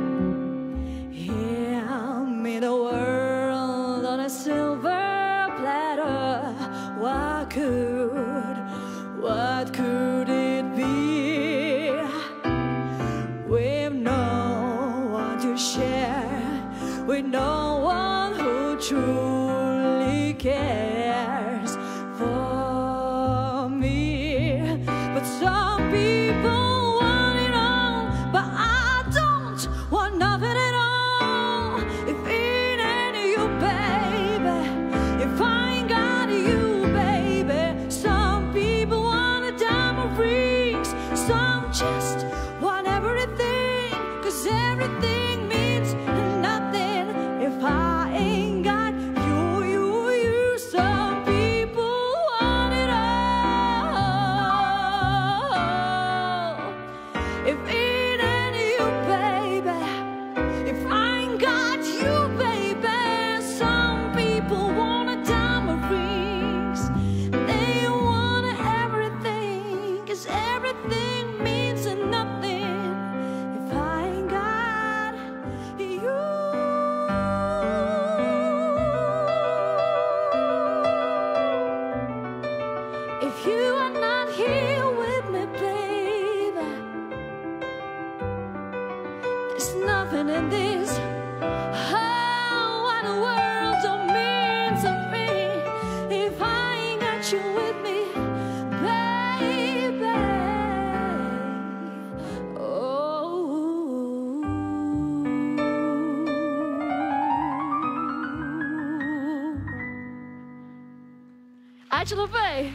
Yeah, made the world on a silver platter. What could, what could it be? With no one to share, with no one who truly cares for me. But some people want it all, but I don't want nothing at all. If it ain't you, baby, if I ain't got you, baby. Some people want a diamond rings, some just want everything, 'cause everything means nothing if I ain't got you. everything means nothing if I ain't got you. If you are not here with me, baby, there's nothing in this whole wide world don't mean to me if I ain't got you with me, baby. Oh, ačiū labai.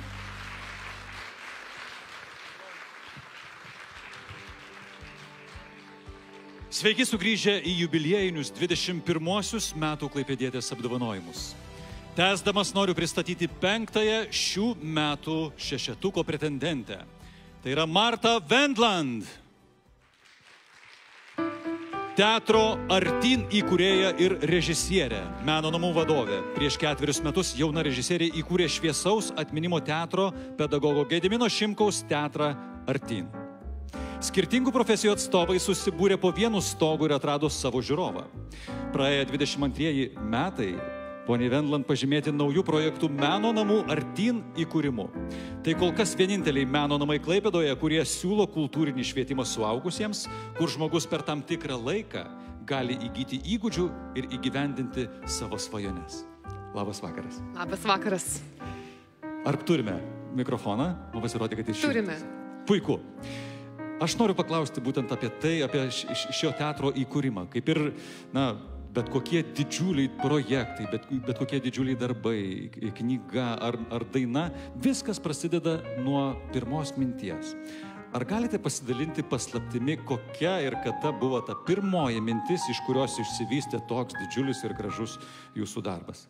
Sveiki sugrįžę į jubiliejinius dvidešimt pirmuosius metų Klaipėdietės apdovanojimus. Tęsdamas noriu pristatyti penktąją šių metų šešetuko pretendentę. Tai yra Marta Wendland. Teatro Artin įkūrėja ir režisierė, meno namų vadovė. Prieš ketverius metus jauna režisierė įkūrė šviesaus atminimo teatro pedagogo Gedimino Šimkaus teatrą Artin. Skirtingų profesijų atstovai susibūrė po vienu stogu ir atrado savo žiūrovą. Praėję dvidešimt antrieji metai poniai Wendland pažymėti naujų projektų meno namų Artin įkūrimu. Tai kol kas vieninteliai meno namai Klaipėdoje, kurie siūlo kultūrinį švietimą suaugusiems, kur žmogus per tam tikrą laiką gali įgyti įgūdžių ir įgyvendinti savo svajones. Labas vakaras. Labas vakaras. Ar turime mikrofoną? Man pasirodė, kad iš... Turime. Puiku. Aš noriu paklausti būtent apie tai, apie šio teatro įkūrimą. Kaip ir, na, bet kokie didžiuliai projektai, bet, bet kokie didžiuliai darbai, knyga ar, ar daina, viskas prasideda nuo pirmos minties. Ar galite pasidalinti paslaptimi, kokia ir kada buvo ta pirmoji mintis, iš kurios išsivystė toks didžiulis ir gražus jūsų darbas?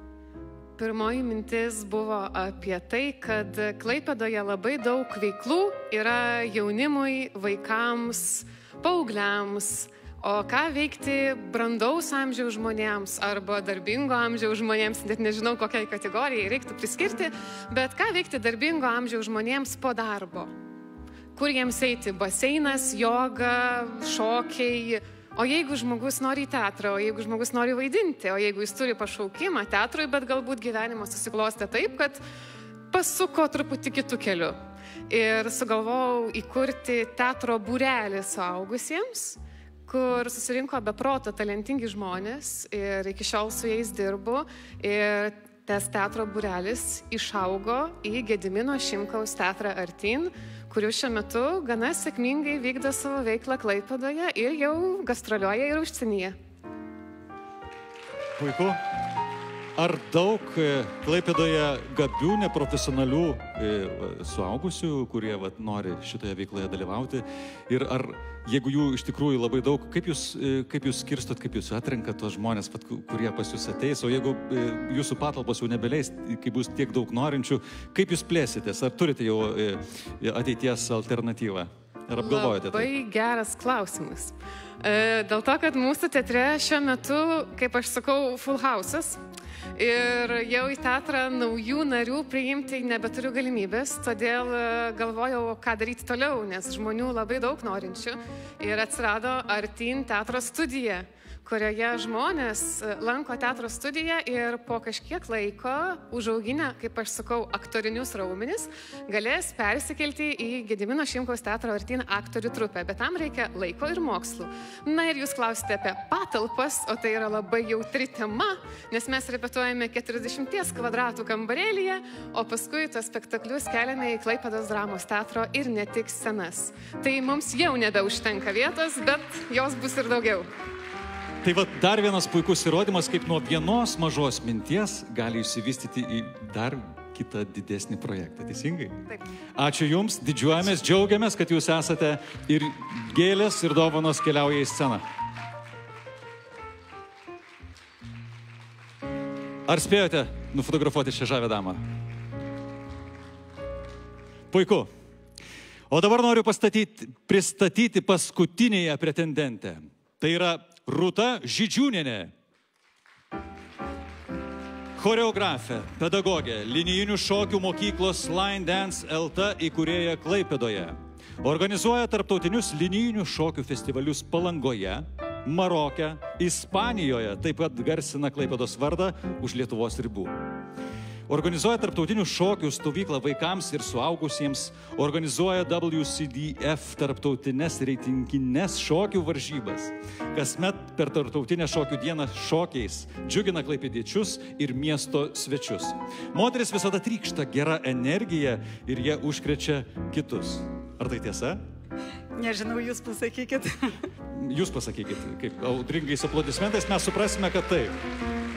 Pirmoji mintis buvo apie tai, kad Klaipėdoje labai daug veiklų yra jaunimui, vaikams, paaugliams, o ką veikti brandaus amžiaus žmonėms arba darbingo amžiaus žmonėms, net nežinau, kokiai kategorijai reiktų priskirti, bet ką veikti darbingo amžiaus žmonėms po darbo. Kur jiems eiti? Baseinas, joga, šokiai. O jeigu žmogus nori į teatrą, o jeigu žmogus nori vaidinti, o jeigu jis turi pašaukimą teatrui, bet galbūt gyvenimas susiklostė taip, kad pasuko truputį kitų kelių. Ir sugalvojau įkurti teatro būrelį suaugusiems, kur susirinko be proto talentingi žmonės ir iki šiol su jais dirbu. Ir tas teatro būrelis išaugo į Gedimino Šimkaus teatrą Artin, kurių šiuo metu gana sėkmingai vykdo savo veiklą Klaipėdoje ir jau gastroliuoja ir užsienyje. Puiku. Ar daug Klaipėdoje gabių, neprofesionalių suaugusių, kurie vat, nori šitoje veikloje dalyvauti? Ir ar, jeigu jų iš tikrųjų labai daug, kaip jūs, kaip jūs skirstot, kaip jūs atrenkat tos žmonės, vat, kurie pas jūs ateis? O jeigu jūsų patalpos jau nebeleis, kai bus tiek daug norinčių, kaip jūs plėsitės? Ar turite jau ateities alternatyvą? Ar apgalvojate tai? Labai geras klausimas. Dėl to, kad mūsų teatre šiuo metu, kaip aš sakau, full house'as. Ir jau į teatrą naujų narių priimti nebeturiu galimybės, todėl galvojau, ką daryti toliau, nes žmonių labai daug norinčių. Ir atsirado Artin teatro studija, kurioje žmonės lanko teatro studiją ir po kažkiek laiko užauginę, kaip aš sakau, aktorinius raumenis, galės persikelti į Gedimino Šimkaus teatro Artin aktorių trupę. Bet tam reikia laiko ir mokslų. Na ir jūs klausite apie patalpas, o tai yra labai jautri tema, nes mes repetuojame keturiasdešimties kvadratų kambarėlyje, o paskui tos spektaklius keliame į Klaipėdos dramos teatro ir ne tik scenas. Tai mums jau nebeužtenka vietos, bet jos bus ir daugiau. Tai va dar vienas puikus įrodymas, kaip nuo vienos mažos minties gali išsivystyti į dar kitą didesnį projektą. Teisingai? Taip. Ačiū Jums, didžiuojamės, džiaugiamės, kad Jūs esate ir gėlės, ir dovanos keliauja į sceną. Ar spėjote nufotografuoti šią žavę damą? Puiku. O dabar noriu pastatyti, pristatyti paskutinėje pretendentę. Tai yra Rūta Žydžiūnienė. Choreografė, pedagogė, linijinių šokių mokyklos Line Dance L T įkūrėja Klaipėdoje. Organizuoja tarptautinius linijinių šokių festivalius Palangoje, Maroke, Ispanijoje, taip pat garsina Klaipėdos vardą už Lietuvos ribų. Organizuoja tarptautinių šokių stovyklą vaikams ir suaugusiems, organizuoja W C D F tarptautinės reitinginės šokių varžybas. Kasmet per tarptautinę šokių dieną šokiais džiugina klaipėdiečius ir miesto svečius. Moteris visada trykšta gera energija ir jie užkrečia kitus. Ar tai tiesa? Nežinau, jūs pasakykit. Jūs pasakykit, kaip audringais aplodismentais mes suprasime, kad taip.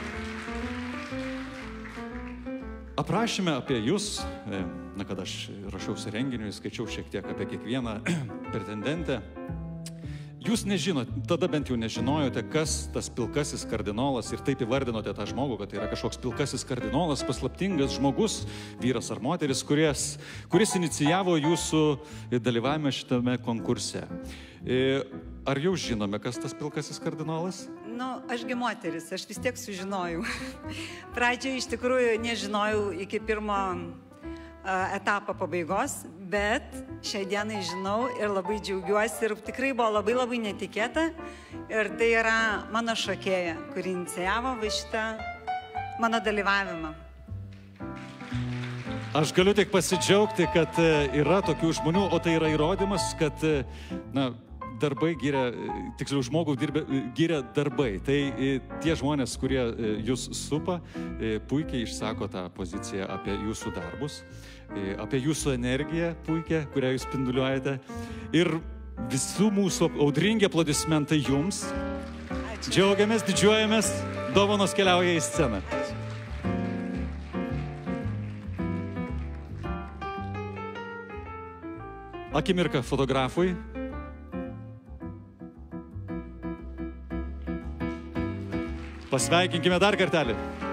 Aprašyme apie jūs, na, kad aš rašiausi renginiui, skaičiau šiek tiek apie kiekvieną pretendentę. Jūs nežinot, tada bent jau nežinojote, kas tas pilkasis kardinolas ir taip įvardinote tą žmogų, kad tai yra kažkoks pilkasis kardinolas, paslaptingas žmogus, vyras ar moteris, kuris, kuris inicijavo jūsų dalyvavimą šitame konkurse. Ar jau žinome, kas tas pilkasis kardinolas? Nu, ašgi moteris, aš vis tiek sužinojau. Pradžioje iš tikrųjų nežinojau iki pirmo etapo pabaigos, bet šiai dienai žinau ir labai džiaugiuosi ir tikrai buvo labai labai netikėta. Ir tai yra mano šokėja, kuri inicijavo va šitą mano dalyvavimą. Aš galiu tik pasidžiaugti, kad yra tokių žmonių, o tai yra įrodymas, kad, na, darbai giria, tiksliau žmogų dirbė, giria darbai. Tai tie žmonės, kurie jūs supa, puikiai išsako tą poziciją apie jūsų darbus, apie jūsų energiją puikią, kurią jūs spinduliuojate. Ir visų mūsų audringi aplodismentai jums. Džiaugiamės, didžiuojamės, dovanos keliauja į sceną. Akimirka fotografui. Pasveikinkime dar kartelį.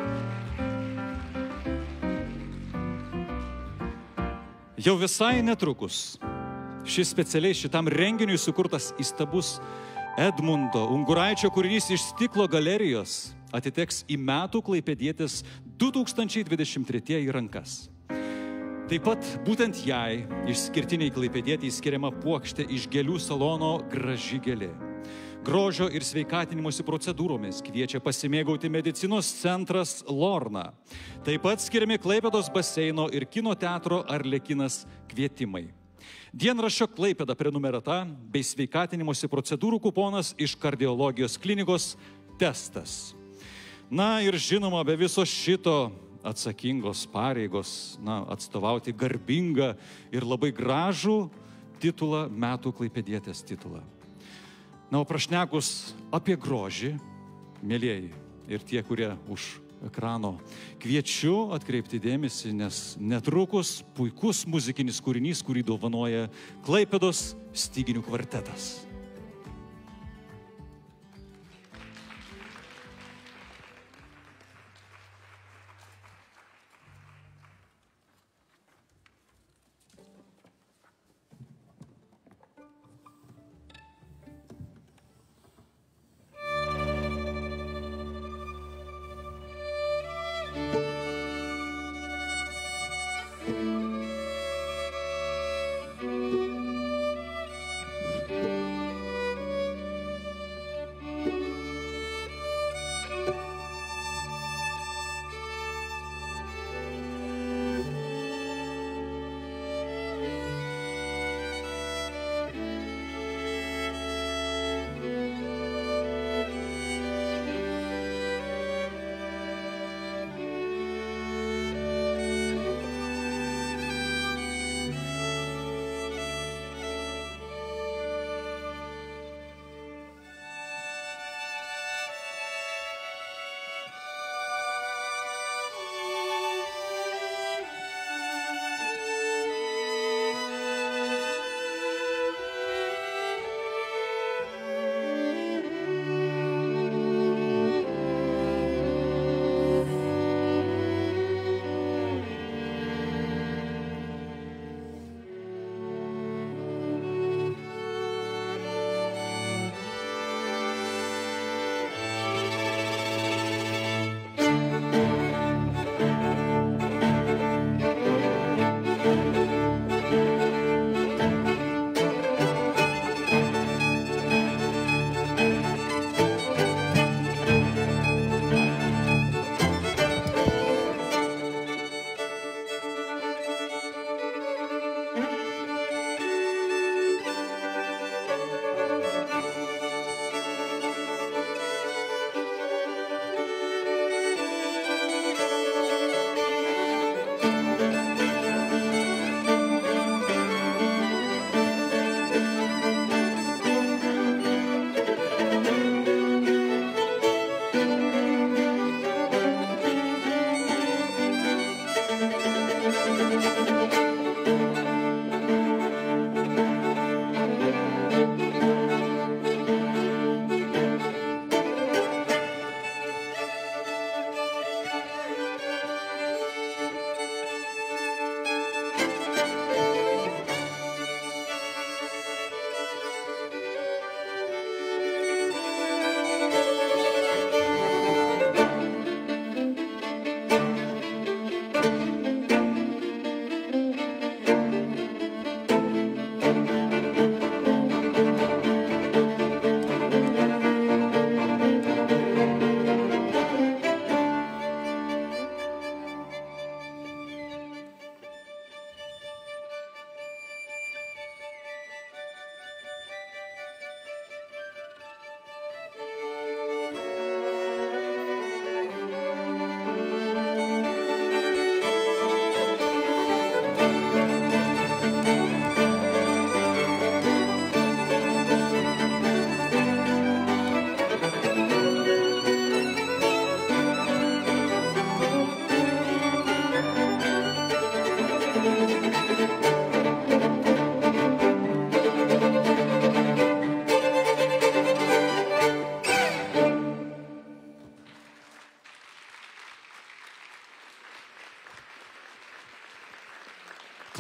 Jau visai netrukus šis specialiai šitam renginiui sukurtas įstabus Edmundo Unguraičio kūrinys iš Stiklo galerijos atiteks į metų klaipėdietis du tūkstančiai dvidešimt tretieji rankas. Taip pat būtent jai išskirtiniai klaipėdietiai skiriama puokštė iš gėlių salono Graži gėlė. Grožio ir sveikatinimosi procedūromis kviečia pasimėgauti medicinos centras Lorna. Taip pat skiriami Klaipėdos baseino ir kino teatro Arlekinas kvietimai. Dienraščio Klaipėda prenumerata bei sveikatinimosi procedūrų kuponas iš kardiologijos klinikos Testas. Na ir žinoma, be viso šito atsakingos pareigos, na, atstovauti garbingą ir labai gražų titulą, metų klaipėdietės titulą. Na, o prašnekus apie grožį, mielieji, ir tie, kurie už ekrano, kviečiu atkreipti dėmesį, nes netrukus puikus muzikinis kūrinys, kurį dovanoja Klaipėdos styginių kvartetas.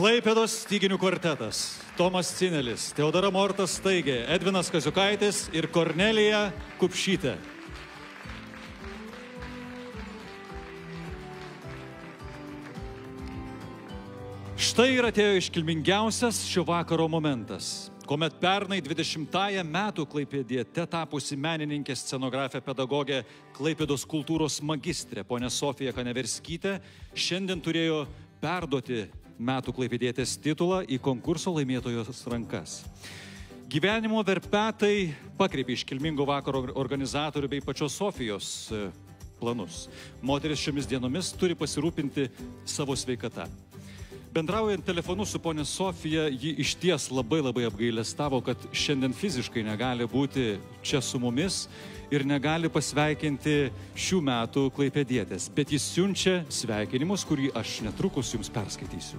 Klaipėdos styginių kvartetas. Tomas Cinelis, Teodora Mortas Staigė, Edvinas Kaziukaitis ir Kornelija Kupšytė. Štai ir atėjo iškilmingiausias šio vakaro momentas, kuomet pernai dvidešimtąją metų klaipėdiete tapusi menininkė, scenografė, pedagogė, Klaipėdos kultūros magistrė ponia Sofija Kaneverskytė šiandien turėjo perduoti metų klaipėdietės titulą į konkurso laimėtojos rankas. Gyvenimo verpetai pakreipė iškilmingo vakaro organizatorių bei pačios Sofijos planus. Moteris šiomis dienomis turi pasirūpinti savo sveikata. Bendraujant telefonu su ponia Sofija, ji išties labai labai apgailestavo, kad šiandien fiziškai negali būti čia su mumis ir negali pasveikinti šių metų klaipėdietės. Bet jis siunčia sveikinimus, kurį aš netrukus jums perskaitysiu.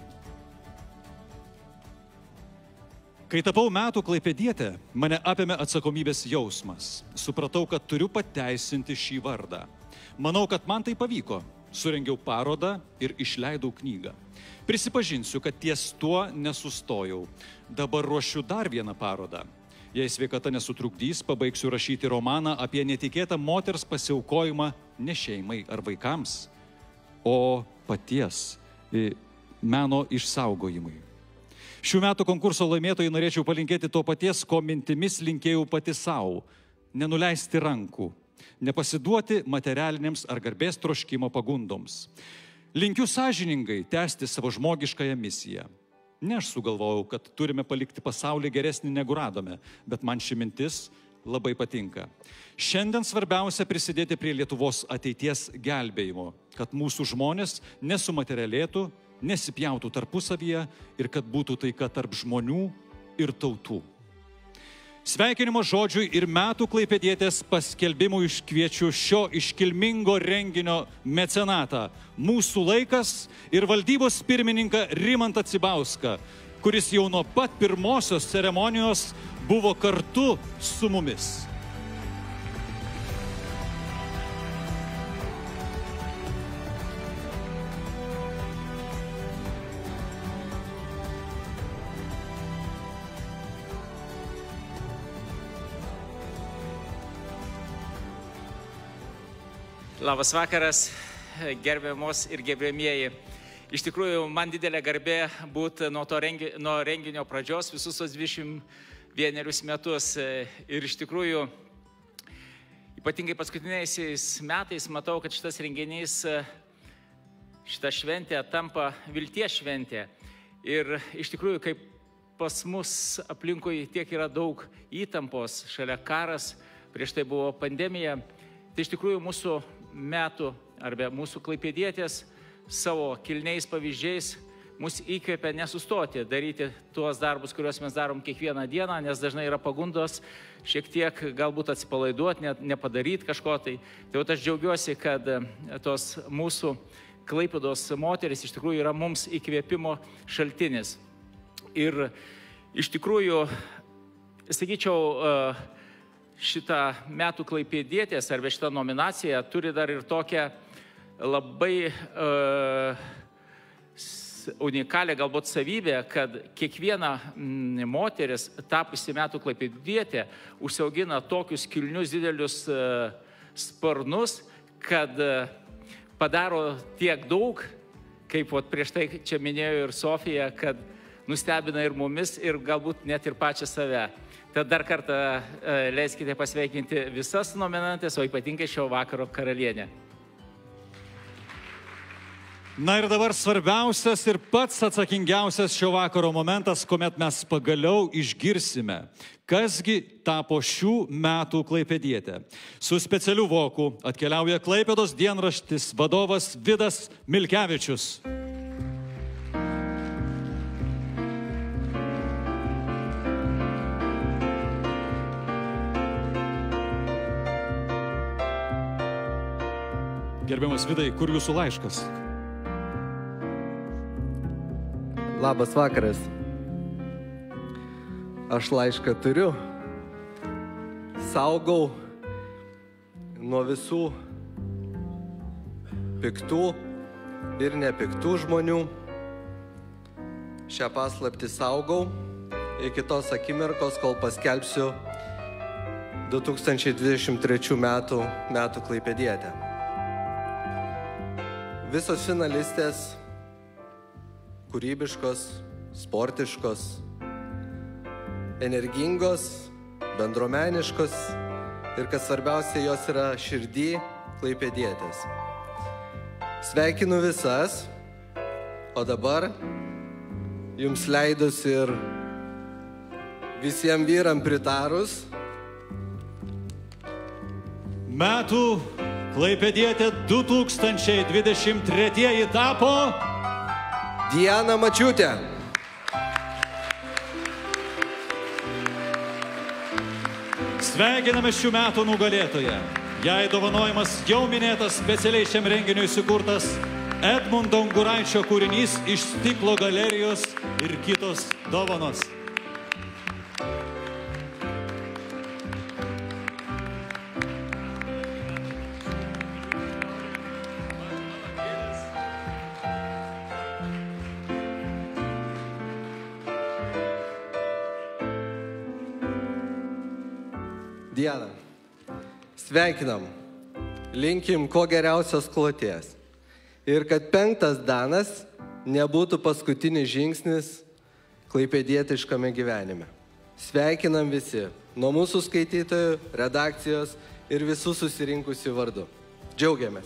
Kai tapau metų klaipėdietė, mane apėmė atsakomybės jausmas. Supratau, kad turiu pateisinti šį vardą. Manau, kad man tai pavyko. Surengiau parodą ir išleidau knygą. Prisipažinsiu, kad ties tuo nesustojau. Dabar ruošiu dar vieną parodą. Jei sveikata nesutrukdys, pabaigsiu rašyti romaną apie netikėtą moters pasiaukojimą ne šeimai ar vaikams, o paties meno išsaugojimui. Šių metų konkurso laimėtojai norėčiau palinkėti to paties, ko mintimis linkėjau pati savo. Nenuleisti rankų. Nepasiduoti materialinėms ar garbės troškimo pagundoms. Linkiu sąžiningai tęsti savo žmogiškąją misiją. Ne aš sugalvojau, kad turime palikti pasaulį geresnį negu radome, bet man ši mintis labai patinka. Šiandien svarbiausia prisidėti prie Lietuvos ateities gelbėjimo, kad mūsų žmonės nesumaterialėtų, nesipjautų tarpusavyje ir kad būtų taika tarp žmonių ir tautų. Sveikinimo žodžiui ir metų klaipėdietės paskelbimų iškviečiu šio iškilmingo renginio mecenatą, mūsų laikas ir valdybos pirmininką Rimantą Cibauską, kuris jau nuo pat pirmosios ceremonijos buvo kartu su mumis. Labas vakaras, gerbiamos ir gerbiamieji. Iš tikrųjų, man didelė garbė būti nuo, rengi, nuo renginio pradžios visus tos dvidešimt vienerius metus. Ir iš tikrųjų, ypatingai paskutiniaisiais metais matau, kad šitas renginys, šita šventė tampa vilties šventė. Ir iš tikrųjų, kaip pas mus aplinkui tiek yra daug įtampos, šalia karas, prieš tai buvo pandemija, tai iš tikrųjų mūsų metų arba mūsų klaipėdietės savo kilniais pavyzdžiais mus įkvėpia nesustoti, daryti tuos darbus, kuriuos mes darom kiekvieną dieną, nes dažnai yra pagundos šiek tiek galbūt atsipalaiduoti, ne, nepadaryti kažko tai. Tai aš džiaugiuosi, kad tos mūsų Klaipėdos moteris iš tikrųjų yra mums įkvėpimo šaltinis. Ir iš tikrųjų, sakyčiau, šitą metų klaipėdietės arba šitą nominaciją turi dar ir tokią labai uh, unikalią galbūt savybę, kad kiekviena mm, moteris tapusi metų klaipėdietė užsiaugina tokius kilnius didelius uh, sparnus, kad uh, padaro tiek daug, kaip vat, prieš tai čia minėjo ir Sofija, kad nustebina ir mumis ir galbūt net ir pačią save. Tad dar kartą leiskite pasveikinti visas nominantės, o ypatingai šio vakaro karalienę. Na ir dabar svarbiausias ir pats atsakingiausias šio vakaro momentas, kuomet mes pagaliau išgirsime, kasgi tapo šių metų klaipėdietė. Su specialiu voku atkeliauja Klaipėdos dienraštis vadovas Vidas Milkevičius. Gerbiamas Vidai, kur jūsų laiškas? Labas vakaras. Aš laišką turiu. Saugau nuo visų piktų ir nepiktų žmonių. Šią paslaptį saugau iki tos akimirkos, kol paskelbsiu du tūkstančiai dvidešimt trečių metų metų klaipėdietę. Visos finalistės kūrybiškos, sportiškos, energingos, bendruomeniškos ir, kas svarbiausia, jos yra širdį klaipėdietės. Sveikinu visas, o dabar jums leidus ir visiems vyram pritarus. Metų klaipėdietė du tūkstančiai dvidešimt tretieji tapo Diana Mačiūtė. Sveikiname šių metų nugalėtoją. Jai dovanojimas jau minėtas specialiai šiam renginiui sukurtas Edmundo Unguraičio kūrinys iš Stiklo galerijos ir kitos dovanos. Diana, sveikinam, linkim kuo geriausios kloties ir kad penktas danas nebūtų paskutinis žingsnis klaipėdietiškame gyvenime. Sveikinam visi, nuo mūsų skaitytojų, redakcijos ir visų susirinkusių vardu. Džiaugiamės.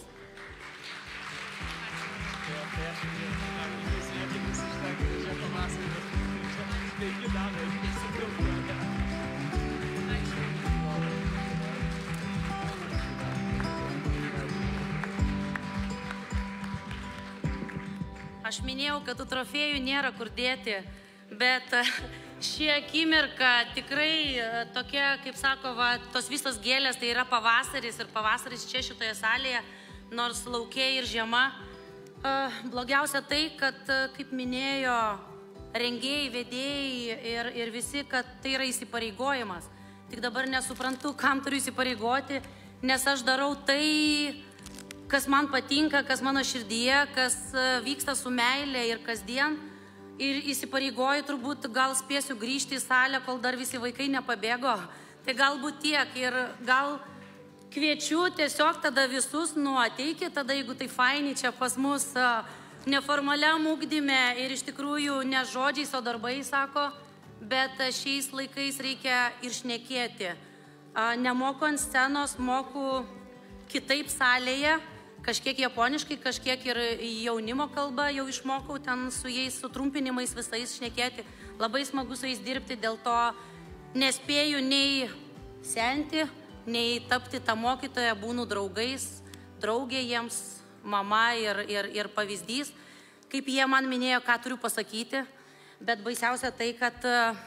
Aš minėjau, kad tų trofėjų nėra kur dėti, bet ši akimirka tikrai tokia, kaip sako, va, tos visos gėlės, tai yra pavasaris ir pavasaris čia šitoje salėje, nors laukia ir žiema. Blogiausia tai, kad, kaip minėjo rengėjai, vedėjai ir, ir visi, kad tai yra įsipareigojimas. Tik dabar nesuprantu, kam turiu įsipareigoti, nes aš darau tai, kas man patinka, kas mano širdyje, kas vyksta su meilė ir kasdien. Ir įsipareigoju, turbūt gal spėsiu grįžti į salę, kol dar visi vaikai nepabėgo. Tai galbūt tiek ir gal kviečiu tiesiog tada visus, nu ateikit, tada jeigu tai faini čia pas mus neformaliam ugdyme ir iš tikrųjų ne žodžiais, o darbais, sako, bet šiais laikais reikia ir šnekėti. Nemoku ant scenos, moku kitaip salėje, kažkiek japoniškai, kažkiek ir jaunimo kalbą jau išmokau ten su jais, su trumpinimais visais šnekėti. Labai smagu su jais dirbti, dėl to nespėju nei senti, nei tapti tą mokytoją, būnu draugais, draugė jiems, mama ir, ir, ir pavyzdys. Kaip jie man minėjo, ką turiu pasakyti, bet baisiausia tai, kad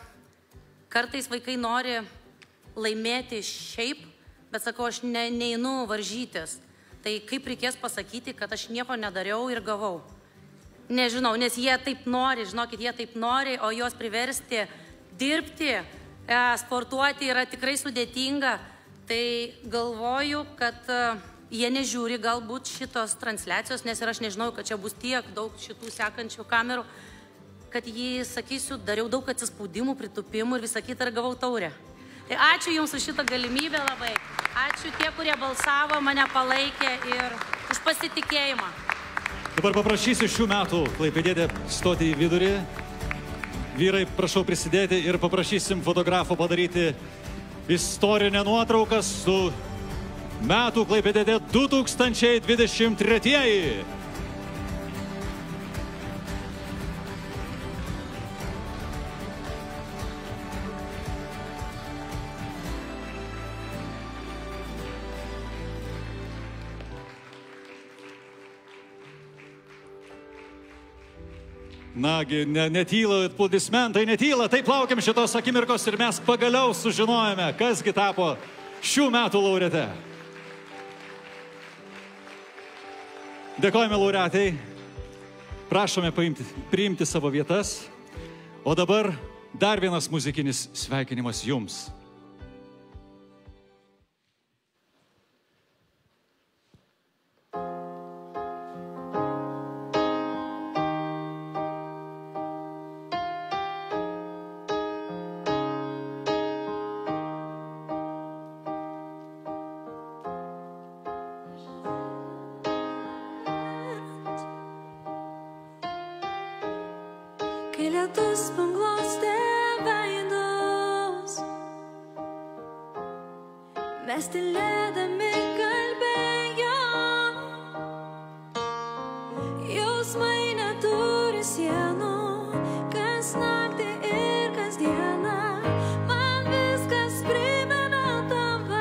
kartais vaikai nori laimėti šiaip, bet sakau, aš ne, neinu varžytis. Tai kaip reikės pasakyti, kad aš nieko nedariau ir gavau. Nežinau, nes jie taip nori, žinokit, jie taip nori, o juos priversti dirbti, sportuoti yra tikrai sudėtinga. Tai galvoju, kad jie nežiūri galbūt šitos transliacijos, nes ir aš nežinau, kad čia bus tiek daug šitų sekančių kamerų, kad jį, sakysiu, dariau daug atsispaudimų, pritupimų ir visą kitą ir gavau taurę. Tai ačiū Jums už šitą galimybę labai. Ačiū tie, kurie balsavo, mane palaikė ir už pasitikėjimą. Dabar paprašysiu šių metų klaipėdietę stoti į vidurį. Vyrai, prašau prisidėti ir paprašysim fotografo padaryti istorinę nuotrauką su metų klaipėdietė du tūkstančiai dvidešimt tretieji. Nagi, ne, netyla, aplodismentai netyla, taip laukiam šitos akimirkos ir mes pagaliau sužinojame, kasgi tapo šių metų laureate. Dėkojame laureatai, prašome paimti, priimti savo vietas, o dabar dar vienas muzikinis sveikinimas jums. lietus panglostė veidus. Mes tylėdami kalbėjom, jausmai neturi sienų, kas naktį ir kas dieną, man viskas primena tave.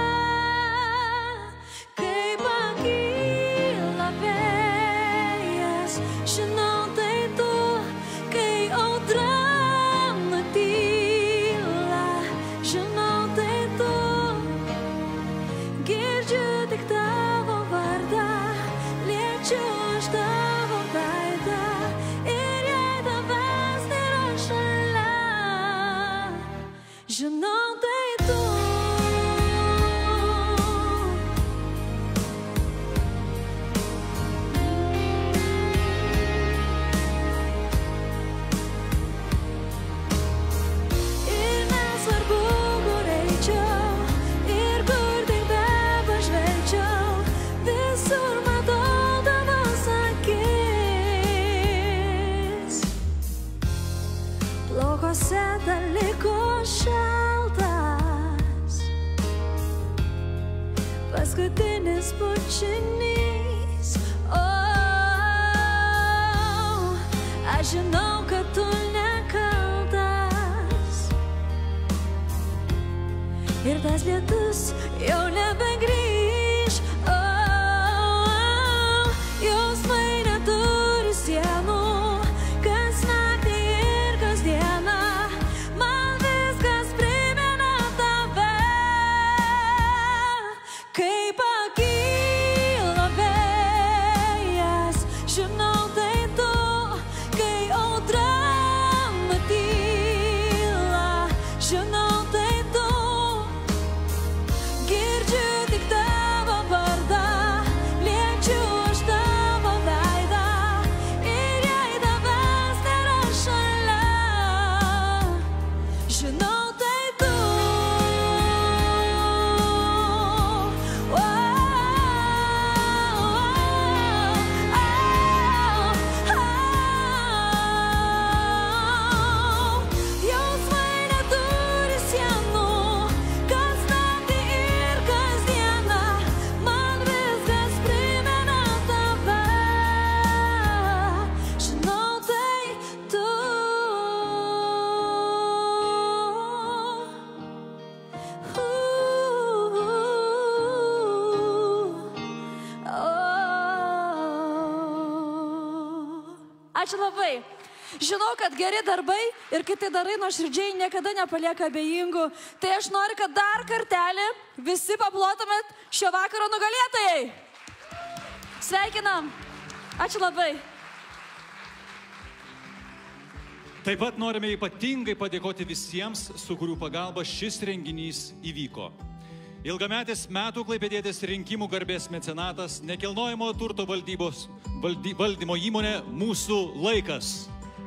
Kai pakyla vėjas, žinau tai tu, kai audra nutyla, žinau tai tu, girdžiu tik tavo vardą, liečiu aš tavo veidą, ir jei tavęs nėra šalia, žinau tai tu. Ir nesvarbu, kur eičiau, ir kur tik bepažvelgčiau, visur matau tavas akis. Plaukose dar liko šaltas paskutinis bučinys. O, aš žinau, kad tu nekaltas, ir tas lietus jau nebegrįš. O, jausmai neturi sienų, kas naktį ir kas dieną, man viskas primena tave. Kai pakyla vėjas, žinau tai tu, kai audra nutyla, žinau tai tu, girdžiu tik tavo vardą, liečiu aš tavo veidą, ir jei tavęs nėra šalia, žinau tai tu. Jausmai neturi sienų, kas naktį ir kas dieną, man viskas primena tave, žinau tai tu. Ačiū labai. Žinau, kad geri darbai ir kai tai darai nuoširdžiai niekada nepalieka abejingų. Tai aš noriu, kad dar kartelį visi paplotumėt šio vakaro nugalėtojai. Sveikinam. Ačiū labai. Taip pat norime ypatingai padėkoti visiems, su kurių pagalba šis renginys įvyko. Ilgametis metų klaipėdietis rinkimų garbės mecenatas, nekilnojamo turto valdybos, valdy, valdymo įmonė Mūsų laikas.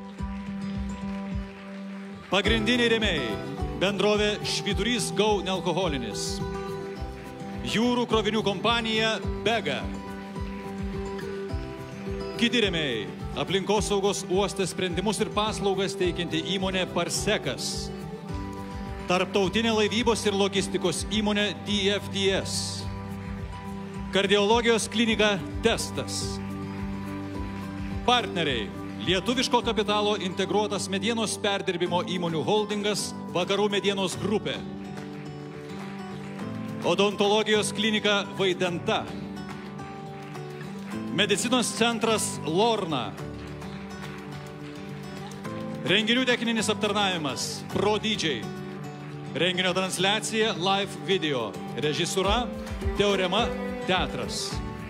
Pagrindiniai rėmėjai - bendrovė Švyturys Go nealkoholinis, jūrų krovinių kompanija Bega, kiti rėmėjai - aplinkosaugos uoste sprendimus ir paslaugas teikianti įmonė Parsekas, tarptautinė laivybos ir logistikos įmonė D F D S, kardiologijos klinika Testas, partneriai - lietuviško kapitalo integruotas medienos perdirbimo įmonių holdingas Vakarų medienos grupė, odontologijos klinika Vaidenta, medicinos centras Lorna, renginių techninis aptarnavimas Pro D J, renginio transliacija Live Video, režisūra Teorema teatras.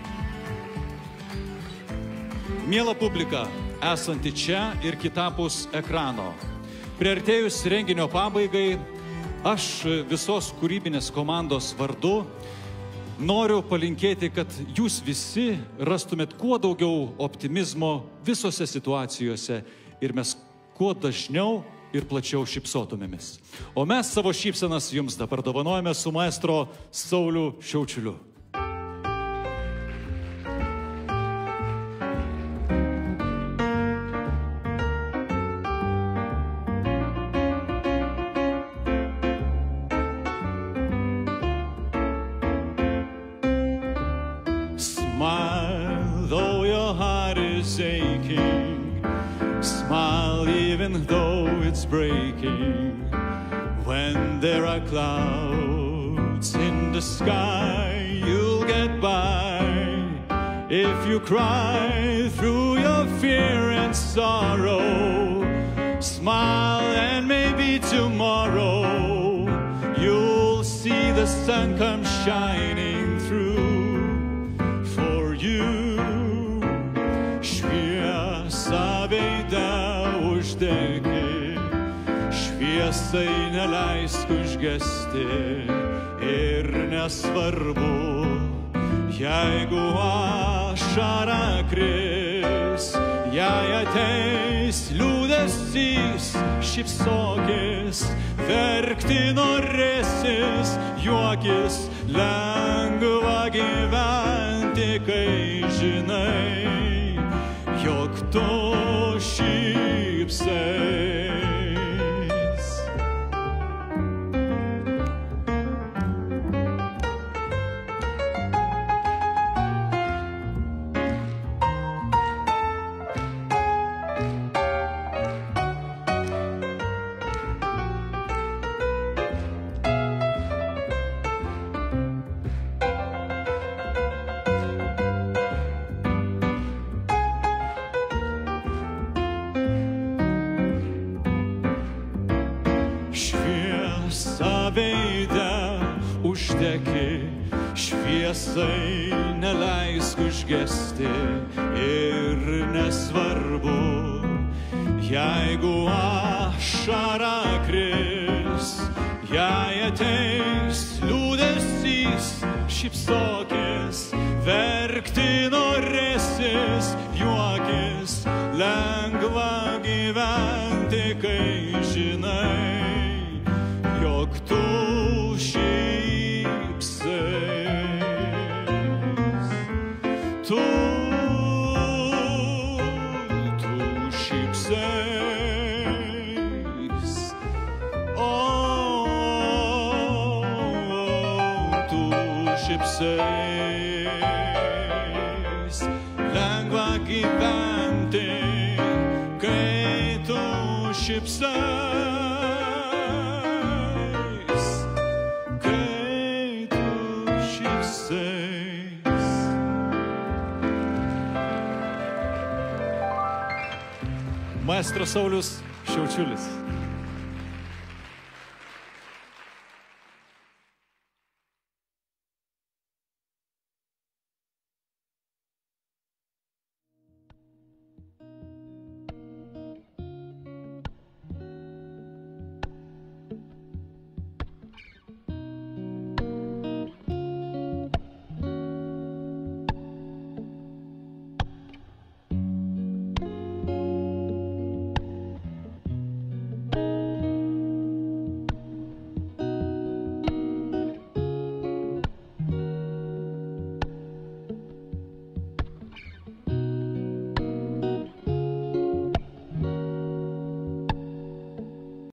Miela publika, esanti čia ir kitapus ekrano. Priartėjus renginio pabaigai, aš visos kūrybinės komandos vardu noriu palinkėti, kad jūs visi rastumėt kuo daugiau optimizmo visose situacijose ir mes kuo dažniau ir plačiau šypsotumėmis. O mes savo šypsenas jums dabar dovanojame su maestro Sauliu Šiaučiuliu. breaking, when there are clouds in the sky, you'll get by. If you cry through your fear and sorrow, smile and maybe tomorrow you'll see the sun come shining through for you. Šviesą veide uždegi, šviesai neleisk užgesti ir nesvarbu, jeigu ašara kris, jei ateis liūdesys, šypsokis, verkti norėsis, juokis, lengva gyventi, kai žinai, jog tu šypsais. Veide uždegi, šviesai neleisk užgesti ir nesvarbu, jeigu ašara kris, jei ateis liūdesys, šypsokis, verkti norėsis, juokis, lengva gyventi, kai žinai, jog tu šypsais. Tu, tu šypsais. O, tu šypsais. Lengva gyventi, kai tu šypsais. Maestro Saulius Šiaučiulis.